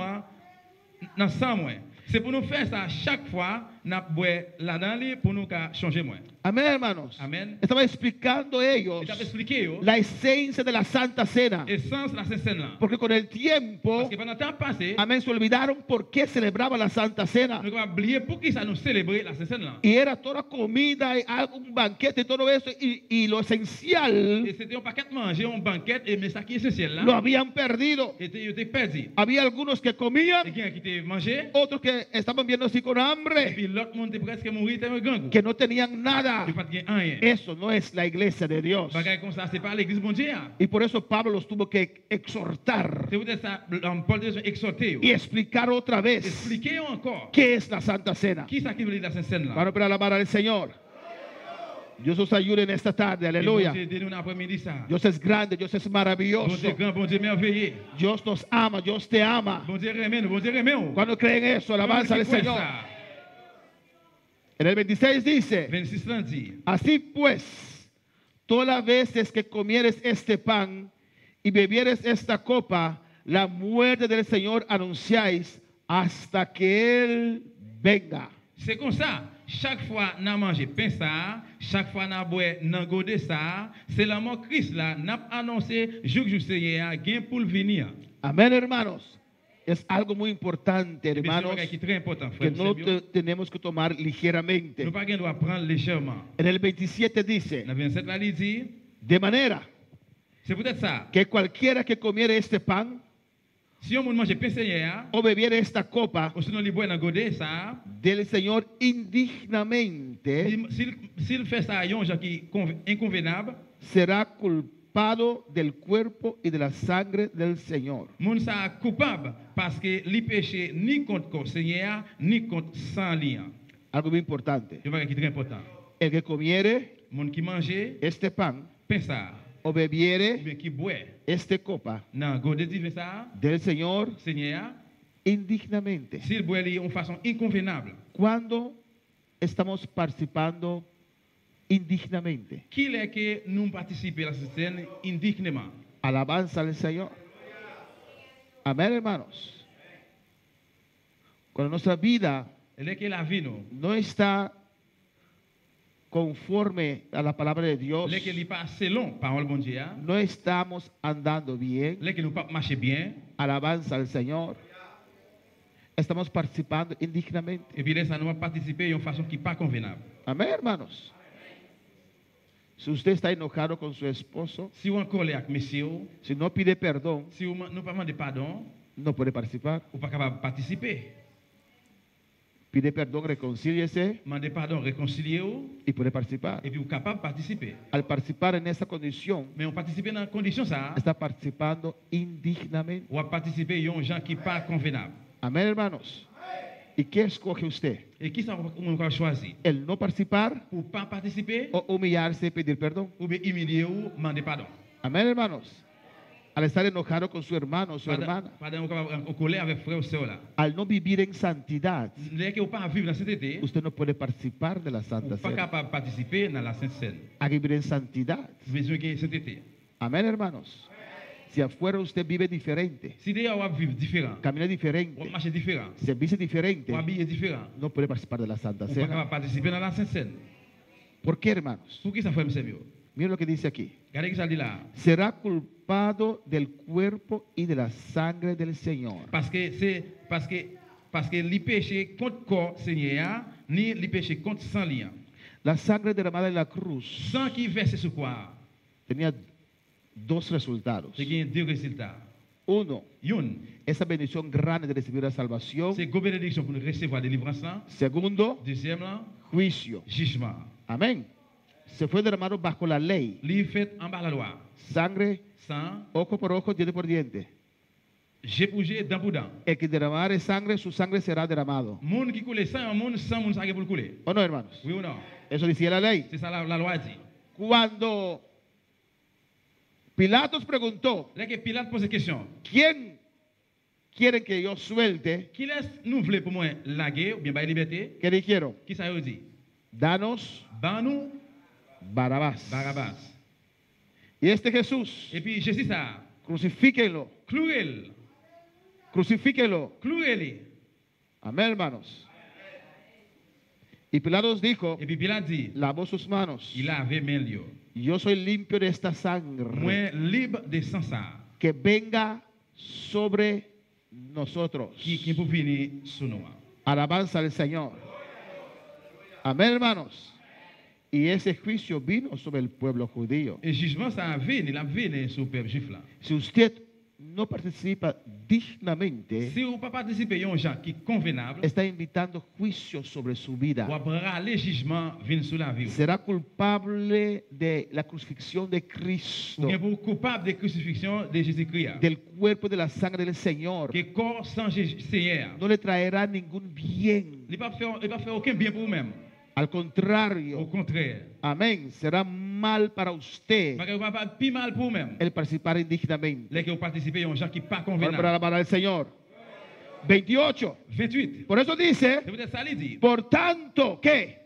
dans sang moi. C'est pour nous faire ça chaque fois, nous boire là-dedans pour nous qu'à changer moi. Amén, hermanos. Amén. Estaba explicando ellos Il t'a expliqué yo, la esencia de la Santa Cena. essence de la Sainte Seine là. Porque con el tiempo, Parce que pendant le temps passé, amén, se olvidaron por qué celebraba la Santa Cena. nous avons oublié pour qui ça nous célébrer la Sainte Seine là. Y era toda comida, y un banquete y todo eso. Y lo esencial Et c'était un paquet de manger, un banquet, et mais ça qui est essentiel lo là, habían perdido. était perdu. Había algunos que comían, Et qui était mangé, otros que estaban viendo así con et hambre, puis l'autre monde était presque mort, était un grand goût. que no tenían nada. Il pas de rien. Eso no es la iglesia de Dios. Bagaille comme ça, c'est pas l'église bon Dieu. Y por eso Pablo los tuvo que exhortar C'est peut-être ça, Paul Dieu exhorté. y explicar otra vez Expliquez encore. qué es la Santa Cena. Qui ça qui veut dire la Sainte Seine là? Para para alabar al Señor. Dios os ayude en esta tarde, aleluya. Bon Dieu, nous après-midi ça. Dios es grande, Dios es Bon maravilloso. Dieu grand, bon Dieu merveilleux. Dios nos ama, Dios te ama. Bon Dieu remet nous, bon Dieu remet nous. Cuando creen eso, alabanza al Señor. En el 26 dice, 26 ans dit. así pues, todas las veces que comieres este pan y bebieres esta copa, la muerte del Señor anunciáis hasta que Él venga. C'est comme ça. Chaque fois nous manger pain ça, chaque fois nous boire nan godé ça, c'est la mort Christ là, n'a annoncé jour Seigneur gain pour le venir. Amén, hermanos. Es algo muy importante, Et puis, c'est un hermanos, bagage qui est très important, que frère. no tenemos que tomar ligeramente. Nous pas doit prendre légèrement. En el 27 dice, Dans 27 là il dit, de manera c'est peut-être ça. que cualquiera que comiere este pan Si on mange pain Seigneur, o bebiere esta copa ou sinon il boit dans godé ça, del Señor indignamente, s'il fait ça à un gens qui inconvenable, será culpado del cuerpo y de la sangre del Señor. moun ça coupable parce que li péché ni contre corps Seigneur ni contre sang lien. Algo muy importante. C'est un bagage qui est très important. El que comiere Moun qui mange este pan pain ça, o ou bebiere bien qui boit este copa dans godé divin ça, del Señor Seigneur, indignamente. s'il boit li en façon inconvenable, Cuando estamos participando indignamente. qui est que nous participer à la scène indignement? Alabanza al Señor. Amén, hermanos. Cuando nuestra vida Lè que la vie nous, no está conforme a la palabra de Dios, lè que li pas selon parole bon Dieu, no estamos andando bien, lè que nous pas marcher bien, alabanza al Señor, estamos participando indignamente. et puis là ça nous va participer d'une façon qui pas convenable. Amén, hermanos. Si usted está enojado con su esposo, Si on colère avec monsieur, si no pide perdón, si on nous pas demander pardon, no puede participar. ou pas capable de participer. Pide perdón, reconcíliese Demander pardon, réconcilier y puede participar. et puis vous capable de participer. Al participar en esa condición, Mais on participe dans condition ça, está participando indignamente. ou participer yon gens qui pas convenable. Amén, hermanos. ¿Y qué escoge usted? Et qui ça on va choisir? ¿El no participar Ou pas participer, o humillarse y pedir perdón? ou bien humilier ou demander pardon. Amén, hermanos. Al estar enojado con su hermano o su hermana, Pardon, on capable en colère avec frère ou sœur là. al no vivir en santidad, Lè que ou pas vivre dans sainteté, usted no puede participar de la ou Santa pas Cena. capable de participer dans la Sainte Seine. A vivir en santidad. Besoin de sainteté. Amén, hermanos. Si afuera usted vive diferente, Si d'ailleurs on va vivre différent, camina on va diferente, marcher différent, se viste diferente, on va habiller différent, no puede participar de la Santa on pas Cena. capable de participer dans la Sainte Seine. ¿Por qué, hermanos? Pour qui ça fait monsieur? Miren lo que dice aquí. Regardez que ça dit là. Será culpado del cuerpo y de la sangre del Señor. Parce que li péché contre corps Seigneur, ni li péché contre sang lien. La sangre derramada en la cruz Sang qui verse sur quoi? tenía dos resultados. C'est qu'il y a deux résultats. Uno, Une, esa bendición grande de recibir la salvación. c'est une bénédiction pour nous recevoir la délivrance là. Segundo, Deuxième là, juicio. jugement. Amén. Se fue derramado bajo la ley. Li fait en bas la loi. Sangre, Sang, ojo por ojo, diente por diente. j'ai pour jet, dent pour dent. El que derramare sangre, su sangre será derramado. Monde qui coule sang, monde sans monde ça pour le couler. ¿O no, hermanos? Oui ou non? Eso decía la ley. C'est ça la loi dit. Cuando Pilatos preguntó, Là que Pilate pose question. ¿quién quieren que yo suelte? Qui laisse nous voulez pour moi la guerre ou bien la liberté? ¿Qué dijeron? Qui ça veut dire? Danos Ban nous Barabás. Barabbas. Y este Jesús, Et puis Jésus ça, crucifíquenlo, clouez-le. crucifíquenlo. Clouez-le. Amén, hermanos. Y Pilatos dijo, Et puis Pilate dit, lavó sus manos. il a levé mes lieux. Yo soy limpio de esta sangre. Moi libre de sang ça. Que venga sobre nosotros. Qui peut venir sur nous. Alabanza al Señor. Amén, hermanos. Y ese juicio vino sobre el pueblo judío. Et jugement ça a venu sur le peuple juif là. Si usted no participa dignamente, Si vous ne participez à un gens qui est convenable, está invitando juicio sobre su vida. ou après les jugements viennent sur la vie. Será culpable de la crucifixión de Ou Cristo, bien pour coupable de crucifixion de Jésus-Christ. del cuerpo de la sangre del Señor. Que corps sans Seigneur. No le traerá ningún bien. Il ne va pas faire aucun bien pour vous-même. Al Au contrario, contraire. amén, será mal para usted Parce que vous ne pas plus mal pour vous-même. el participar indignamente. Les que vous participez à un gens qui n'est pas Para convenable. alabar al Señor. 28. 28. Por eso dice, C'est peut-être ça qu'il dit. por tanto, ¿qué?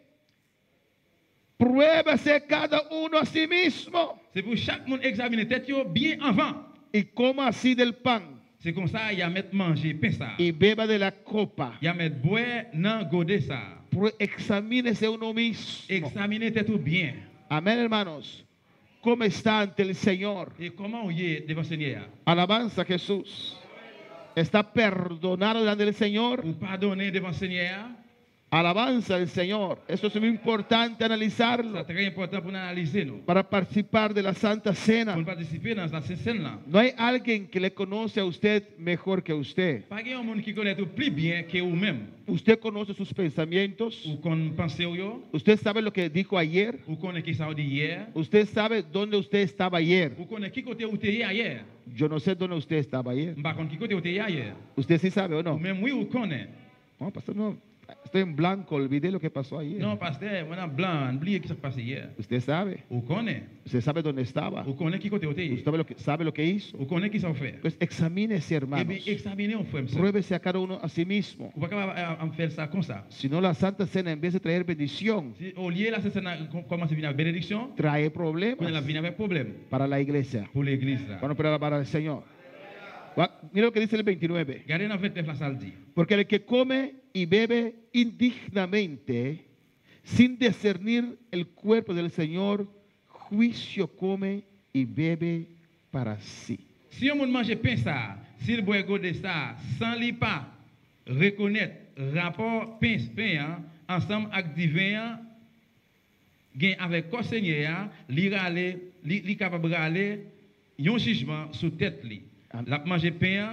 Pruébase cada uno a sí mismo C'est pour chaque monde examiner tête yo bien avant. y coma así del pan C'est comme ça, il y a mettre manger pain ça. y beba de la copa. Il y a mettre boire dans godet ça. Examínese uno mismo. Examiner tête bien. Amén, hermanos. ¿Cómo está ante el Señor? Et comment on y est devant le Seigneur? Alabanza a Jesús. ¿Está perdonado delante del Señor? Ou pardonner devant le Seigneur? Alabanza al Señor. Esto es muy importante analizarlo C'est très important pour nous analyser nous. para participar de la Santa Cena. Pour participer dans la scène là. No hay alguien que le conoce a usted mejor que usted. Pas qu'il y a un monde qui connaît tout plus bien que vous-même. Usted conoce sus pensamientos. Ou qu'on pense yo, Usted sabe lo que dijo ayer. ou qu'on est qui ça dit hier, Usted sabe dónde usted estaba ayer. ou qu'on est qui côté où t'es hier. Yo no sé dónde usted estaba ayer. M'pas qu'on qui côté où t'es hier. Usted sí sabe o Ou no. même oui ou connaît. No, pastor, no. Estoy en blanco. Olvidé lo que pasó ayer. Non, pasteur, moi en blanc, oublié qui s'est passé hier. Usted sabe. Ou connaît. Usted sabe dónde estaba. Ou connaît qui côté où t'es. Usted sabe lo que hizo. Ou connaît qui ça fait. Pues examínese, Eh hermanos. bien, examinez on frère. Pruébese a cada uno a sí mismo. Ou pas capable en faire ça comme ça. Si no, la Santa Cena, en vez de traer bendición, Si au lieu là, c'est commence à venir avec bénédiction, trae on va problemas venir avec problème para la iglesia. pour l'église là. Bueno, pero alabar al Señor. Mira lo que dice el 29. Regardez dans 29 la salle dit. Porque el que come y bebe indignamente, sin discernir el cuerpo del Señor, juicio come y bebe para sí. Si on mange pain ça, s'il boit de ça, sans li pas reconnaître rapport pain hein, ensemble avec divin gain avec corps Seigneur, li capable râler yon jugement sous tête li. La manger pain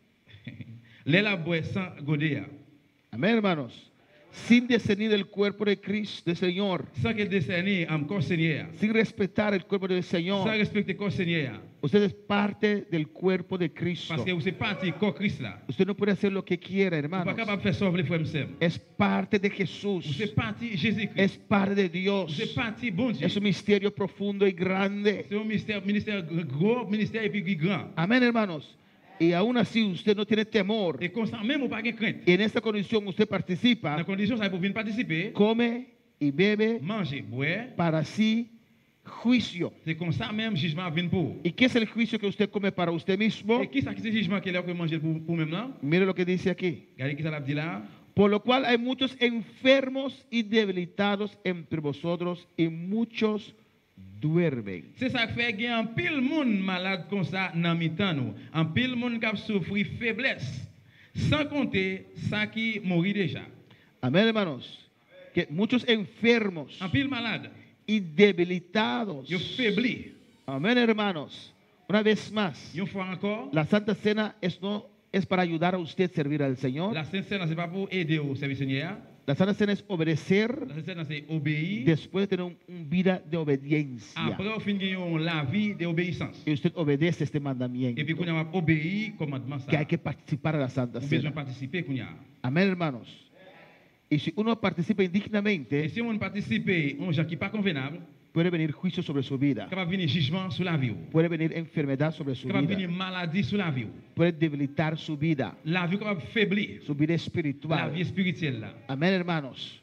les la boire sans godéa. Amén, hermanos. Sin discernir el cuerpo de Cristo, del Señor, Sans que discerner am corps Seigneur. sin respetar el cuerpo del Sans Señor, respecter corps Seigneur. usted es parte del cuerpo de Parce Cristo. que vous c'est parti corps Christ là. Usted no puede hacer lo que quiera, Vous pas hermanos. capable de faire sauver les frères et sœurs. Es parte de Vous Jesús. c'est parti Jésus-Christ. Es parte de Vous Dios. c'est parti bon Dieu. Es un misterio profundo y grande. C'est un ministère gros, ministère et puis grand. Amén, hermanos. Y aún así usted no tiene temor. Et constant, même ou pas de crainte. Y en esta condición usted Dans participa, la condition, ça pour venir participer, come y bebe manger, boire, para sí juicio. c'est comme ça même jugement vient pour. ¿Y qué es el juicio que usted come para usted mismo? Et qui ça qui c'est jugement qu'il a que manger pour même là? Mire lo que dice aquí. Regardez qui ça l'a dit là. Por lo cual hay muchos enfermos y debilitados entre vosotros y muchos duermen. C'est ça qui fait qu'il y a un pile monde malade comme ça dans mi-temps nous. Un pile monde qui a souffert faiblesse. Sans compter ça qui mourit déjà. Amén, hermanos. Que muchos enfermos Un pile malade. y debilitados. Yo faibli. Amén, hermanos. Una vez más, Une fois encore, la Santa Cena es para ayudar a usted a servir al Señor. la Sainte Seine, c'est pas pour aider au service Seigneur. La Santa Cena es obedecer La Sainte Seine, c'est obéir. después de tener una vida de obediencia. Après, au fin, nous la vie d'obéissance. Y usted obedece este Et mandamiento. puis, quand on a obéi, commandement ça. Que hay que participar a la Santa On a besoin de Cena. participer. qu'on y a. Amén, hermanos. Y si uno participa Et indignamente, si on participe, on gens qui pas convenable, puede venir juicio sobre su vida. capable venir jugement sur la vie. Puede venir enfermedad sobre su Capable vida. venir maladie sur la vie. Puede debilitar su vida, La vie capable faiblir. su vida La espiritual. vie spirituelle là. Amén, hermanos.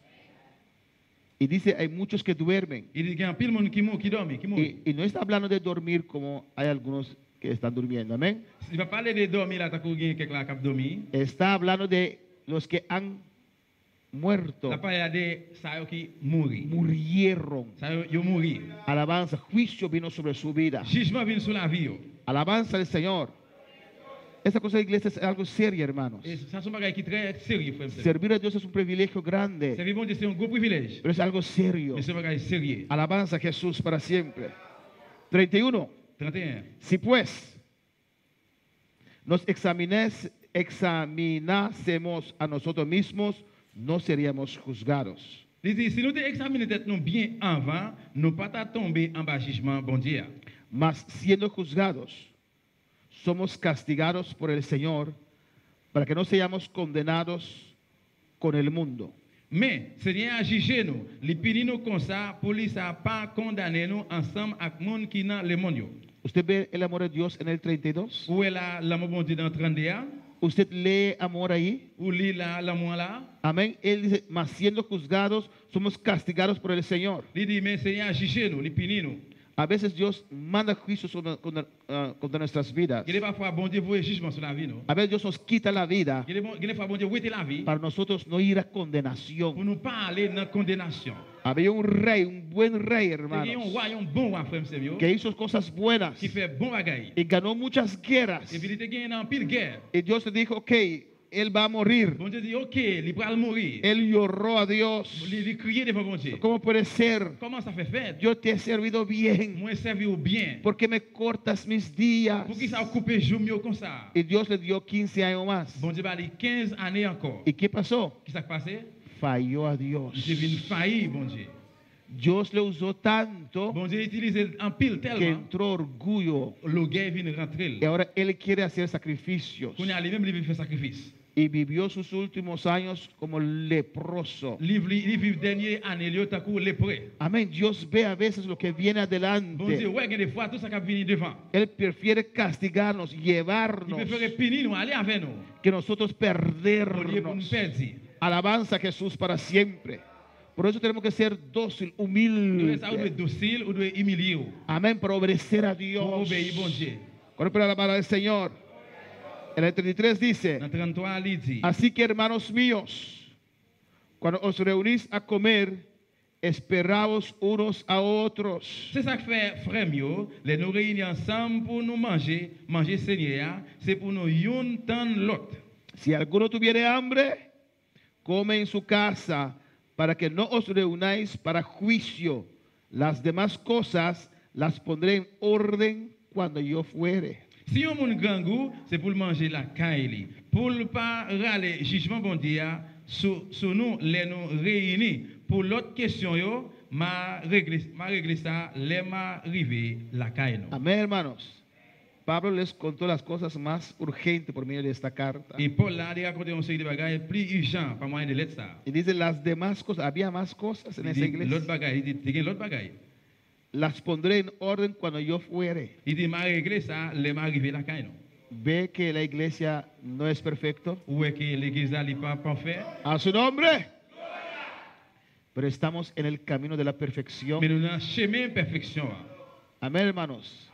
Y dice, hay muchos que duermen. Il dit qu'il y a un pile monde qui mourut, qui dormit, qui mourit. Y no está hablando de dormir como hay algunos que están durmiendo. Amén. Il va parler de dormir là, t'as qu'on gagne quelqu'un là qui a dormi. Está hablando de los que han muerto, La parole de ça qui mourit. murieron. Ça yo mourir. Alabanza, juicio vino sobre su vida. Jugement vient sur la vie. Yo. Alabanza al Señor. Esta cosa de iglesia es algo serio, hermanos. Et ça c'est un bagage qui est très sérieux, frère. Servir a Dios es un privilegio grande, Servir bon Dieu, c'est un gros privilège. pero es algo serio. Mais c'est un bagage sérieux. Alabanza a Jesús para siempre. 31. 31. Si pues nos examinásemos a nosotros mismos, no seríamos juzgados. Il dit, si nous examinons tête nous bien avant, nous pas tomber en bas jugement, bon Dieu. Mas siendo juzgados, somos castigados por el Señor para que no seamos condenados con el mundo. Mais, Seigneur a jugé nous, les punit nous comme ça, pour lui ça pas condamner nous ensemble avec monde qui dans le monde. Yo. ¿Usted ve el amor de Dios en el 32? Où est là l'amour bon Dieu dans 31? ¿Usted lee amor ahí? Où lit là l'amour là? Amén. Él dice, mas siendo juzgados, somos castigados por el Señor. Il dit, mais Seigneur a jugé nous, les punit nous. A veces Dios manda juicios contra nuestras vidas. Il est parfois bon Dieu vous jugement sur la vie nous. A veces Dios nos quita la vida Il est fois bon Dieu vous la vie para nosotros no ir a pour condenación. nous pas aller dans condamnation. Había un rey, un buen rey, Il y a un hermanos, roi, un bon roi, frère Seigneur, que hizo cosas buenas qui fait bon bagaille. y ganó muchas guerras. Et puis il était gagné dans pile guerre. Y Dios le dijo, ok, él va a morir. Bon Dieu dit, ok, il va mourir. Él lloró a Dios. Il criait devant bon Dieu. ¿Cómo puede ser? Comment ça fait faire? Yo te he servido bien. Moi, servi au bien. ¿Por qué me cortas mis días? Pour qui ça a coupé jour mieux comme ça? Y Dios le dio 15 años más. Bon Dieu va aller 15 années encore. ¿Y qué pasó? Qu'est-ce qui s'est passé? Falló a Dios. J'ai vu une faillite, bon Dieu. Dios le usó tanto Bon Dieu utilisé en pile que tellement. entró orgullo. Le gars vient rentrer. Y ahora él quiere hacer sacrificios. Qu'on est allé même lui faire sacrifice. Y vivió sus últimos años como leproso. Livre dernier année, il est lépreux. Amén. Dios ve a veces lo que viene Bon Dieu, adelante. ouais, il y a des fois tout ça qui vient devant. Él prefiere castigarnos, Il llevarnos, préfère punir nous, aller avec nous. que nosotros Au lieu pour nous perdernos. perdre. Alabanza a Jesús para siempre. Por eso tenemos que ser dócil, Nous, ça, on doit être humildes. docile, on doit humilier. Amén. Para obedecer a Pour Dios. obéir, bon Dieu. Con para alabar al Señor. En el 33 dice, Dans 33, il dit, así que hermanos míos, cuando os reunís a comer, esperaos unos a otros. c'est ça que fait frère mio, les nous réunir ensemble pour nous manger Seigneur, c'est pour nous yon tant l'autre. Si alguno tuviere hambre, come en su casa, para que no os reunáis para juicio. Las demás cosas las pondré en orden cuando yo fuere. Si on moun grand goût, c'est pour le manger la caille, pour ne pas râler jugement bon Dieu sur nous les nous réunis. Pour l'autre question yo, m'a réglé ça, les m'a arrivé la caille. Amén, hermanos. Pablo les contó las cosas más urgentes por medio de esta carta. Et Paul là, il a raconté une série de bagages plus urgents par moyen de lettre ça. Y dice las demás cosas, había más cosas en Il esa dit iglesia. l'autre bagaille, il dit il y a l'autre bagaille. Las pondré en orden cuando yo fuere. Il dit m'a réglé ça, les m'a arrivé la caille. Ve que la iglesia no es perfecto. Ou est que l'église là n'est pas parfaite, A su nombre. Pero estamos en el camino de la perfección. mais nous dans chemin perfection. Amén, hermanos.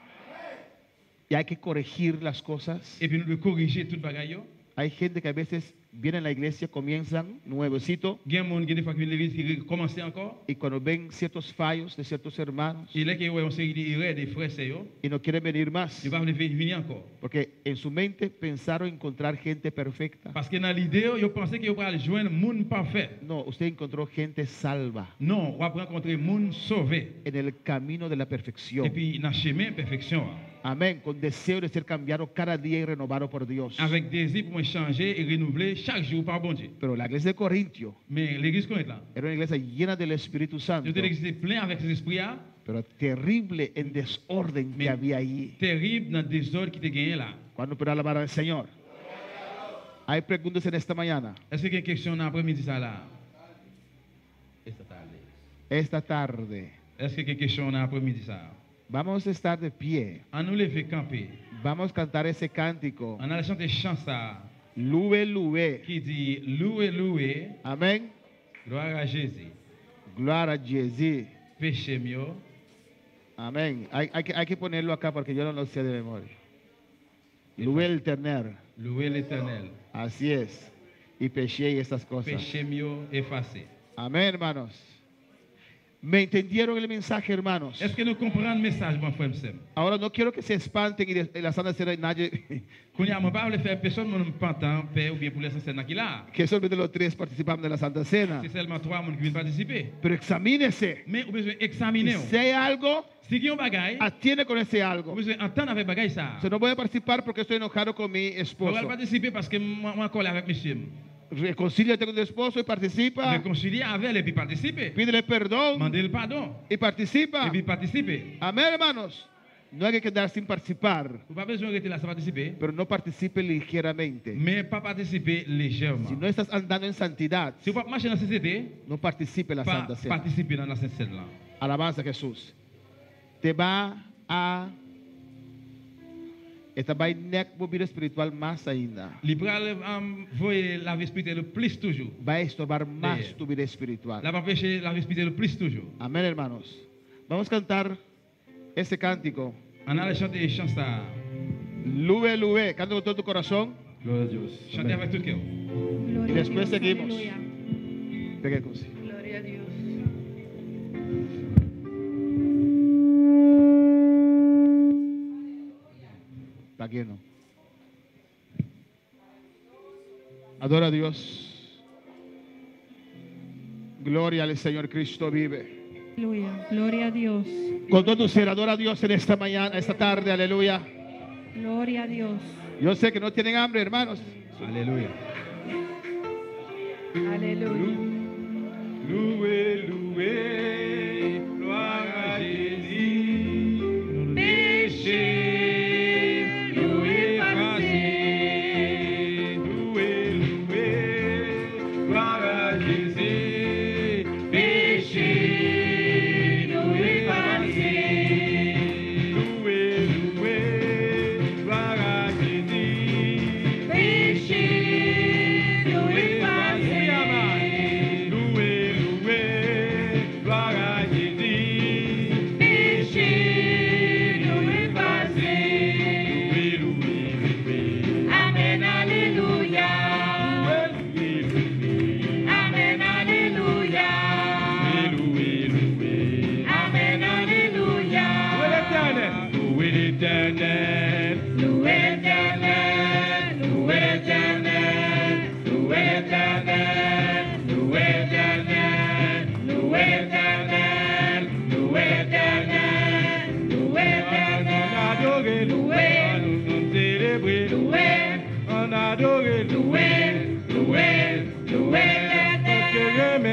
Y hay que corregir las cosas. Et puis nous devons corriger toute bagaille. Hay gente que a veces viene a la iglesia, comienzan nuevecito, Il y a des gens qui des fois qui viennent l'église qui recommencent encore. y cuando ven ciertos fallos de ciertos hermanos Et là, qui ont série d'erreurs des frères, c'est eux. y no quieren venir más, Ils ne vont pas venir encore. porque en su mente pensaron encontrar gente perfecta. Parce que dans l'idée, ils pensaient qu'ils allaient joindre le monde parfait. No, usted encontró gente salva Non, on va rencontrer le monde sauvé. en el camino de la Et perfección. puis, dans le chemin perfection. Amén, con deseo de ser cambiado cada día y renovado por Dios. Avec désir pour changer et renouveler chaque jour par bon Dieu. Pero la iglesia de Corintio Mais l'église qu'on est là, era una iglesia llena del Espíritu Santo, c'était l'église pleine avec ces esprits pero terrible en desorden que Mais- había allí. terrible dans le désordre qui te gagné là. Cuando pueda alabar al Señor. Hay preguntas en esta mañana, Est-ce qu'il y a une question dans l'après-midi ça là? esta tarde. Est-ce qu'il y a une question dans l'après-midi ça? Vamos a estar de pie. On nous lever camper. Vamos a cantar ese cántico. On a chanté chant ça Loué, loué. qui dit loué, loué, Amén. gloire à Jésus. Gloria a Jésus. Péché mieux. Amén. Hay que ponerlo acá porque yo no lo sé de memoria. Loué el terner. Loué l'Éternel. Así es. Y peché y estas cosas. Péché mieux effacé. Amén, hermanos. ¿Me entendieron el mensaje, hermanos? Est-ce que nous comprenons le message, mon frère Msem? Ahora no quiero que se espanten y de la Santa Cena nadie, Qu'on y a, mon pas le faire personne, mon pantan, père ou bien pour les sincères qui là. que solamente los tres participamos de la Santa Cena. C'est seulement trois monde qui viennent participer. Pero examínese. Mais vous besoin examiner. Si hay algo, Si il y a un bagaille, atiende con ese vous algo. besoin entendre avec bagaille ça. O sea, no voy a participar porque estoy enojado con mi Vous allez esposo. participer parce que moi colle avec monsieur. Reconcíliate con tu esposo y participa. Réconcilier avec et puis participer. Pídele perdón Demander le pardon. y participa. Et puis participer. Amén, hermanos. No hay que quedar sin participar, Vous pas besoin de rester là sans participer. pero no participe ligeramente. Mais pas participer légèrement. Si no estás andando en santidad, Si vous pas marcher dans la société, no participe en la pas Santa Cena. participer dans la Sainte Seine là. Alabanza a Jesús. Te va a... Esta va a inectar vida espiritual más ainda. Libéral voyer la vie spirituelle le plus toujours. Va a estorbar más Bien. tu vida espiritual. La va pécher la vie spirituelle le plus toujours. Amén, hermanos. Vamos a cantar este cántico. On a chanté chant ça. Loué, loué. Canta con todo tu corazón. Gloire à Dieu. Chantez avec tout cœur. Y después seguimos. Aleluya. Pegue così. Gloria a Dios. Está lleno. Adora a Dios. Gloria al Señor Cristo vive. Aleluya. Gloria a Dios. Con todo tu ser, adora a Dios en esta mañana, esta tarde, aleluya. Gloria a Dios. Yo sé que no tienen hambre, hermanos. Alléluia. Aleluya. Loué, loué, gloire à Jésus. Péché, loué, passé. Loué, loué, gloire à Jésus. Péché, loué, passé. Loué, loué, gloire à Jésus. Péché, loué, passé. Loué, loué,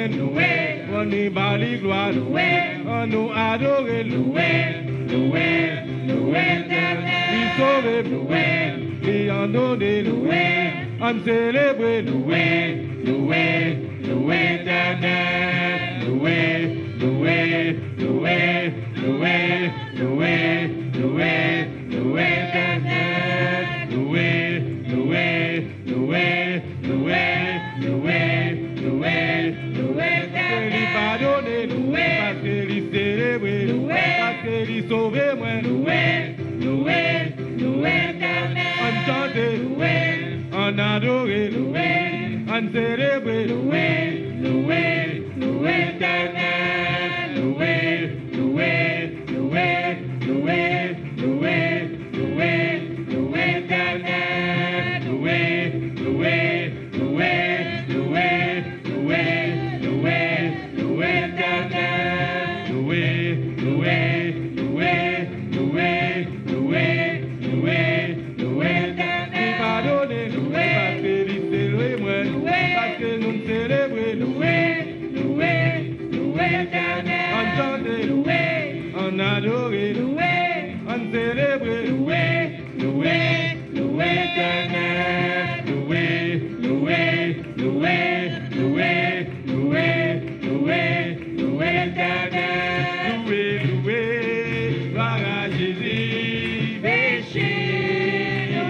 louer, louer, on nous bali gloire, louer, on nous adorer, louer, louer, louer l'éternel, lui sauver, louer, lui en donner, louer, on célébrer, louer, louer, louer l'éternel, louer, louer, louer, louer, louer, louer, louer l'éternel, louer, louer, louer, louer, louer, louer, louer l'éternel, pardonner, louer, parce qu'il célébrer, louer, parce qu'il sauver moi, louer, louer, louer l'éternel, on chanter, louer, on adorer, louer, on célébrer, louer, louer, louer l'éternel, louer, louer, louer, louer, louer, louer, louer l'éternel, louer, louer, louer, louer, louer, louer, louer l'éternel, louer, louer, louer, louer, louer, louer, louer l'éternel, pardonner, louer, parce qu'il célèbre moi, parce que nous célébrons, louer, louer, louer l'éternel, on chante, louer, on adore, louer, on célèbre, louer, louer, louer l'éternel, louer, louer, louer, louer, louer, louer, louer l'éternel, louer, louer, gloire à Jésus, péché, nous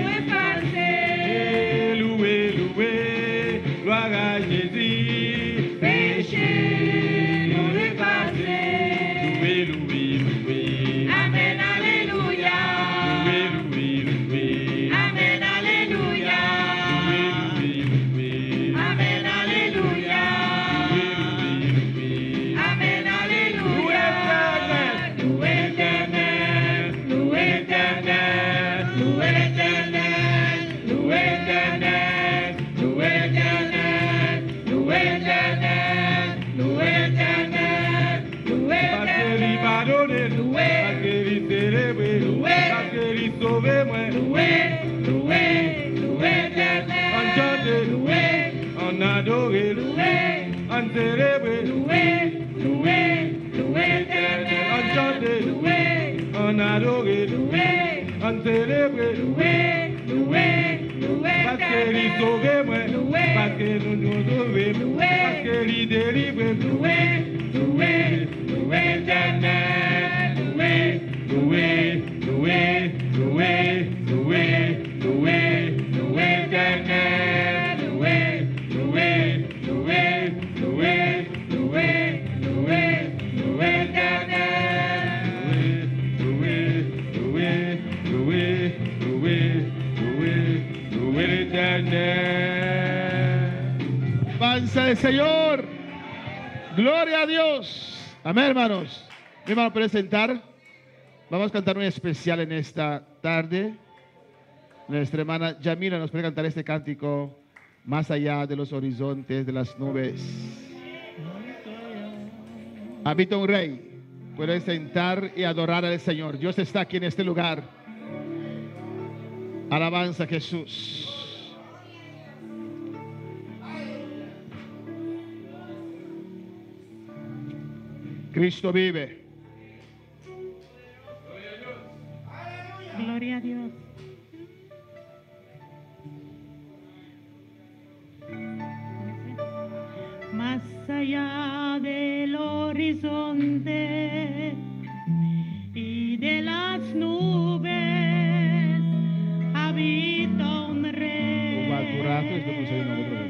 effacer, louer, louer, gloire à Jésus, péché, nous effacer, louer, louer, louer, amen, alléluia, louer, louer, louer, amen, alléluia, louer, louer, louer, amen, alléluia, louer, louer, louer, amen, alléluia, louer l'éternel, louer l'éternel, louer l'éternel, louer l'éternel, louer l'éternel, louer l'éternel, louer l'éternel, louer l'éternel, parce qu'il pardonne, louer, parce qu'il célèbre, louer, parce qu'il sauve moi, louer, louer, louer l'éternel, on chante, louer, on adore, louer, on célèbre, louer, louer, louer l'éternel, on chante, louer, on adore, louer, on célèbre, louer, louer, louer parce qu'il sauve moi, louer, parce que nous nous sauvons, louer, parce qu'il délivre, louer, louer, louer l'éternel, louer, louer, louer, louer, louer, louer, louer l'éternel, louer, louer, louer, louer, louer, louer, louer l'éternel, louer, louer, louer, louer, louer, louer l'éternel. Avanza el Señor. Gloria a Dios. Amén, hermanos. Mi hermano, ¿puede sentar? Vamos a cantar un especial en esta tarde. Nuestra hermana Yamila nos puede cantar este cántico, Más allá de los horizontes de las nubes. Habita un rey. Puede sentar y adorar al Señor. Dios está aquí en este lugar. Alabanza a Jesús. Cristo vive. Gloria a Dios. Más allá del horizonte y de las nubes habita un rey. Un baturato, esto no se llama otro.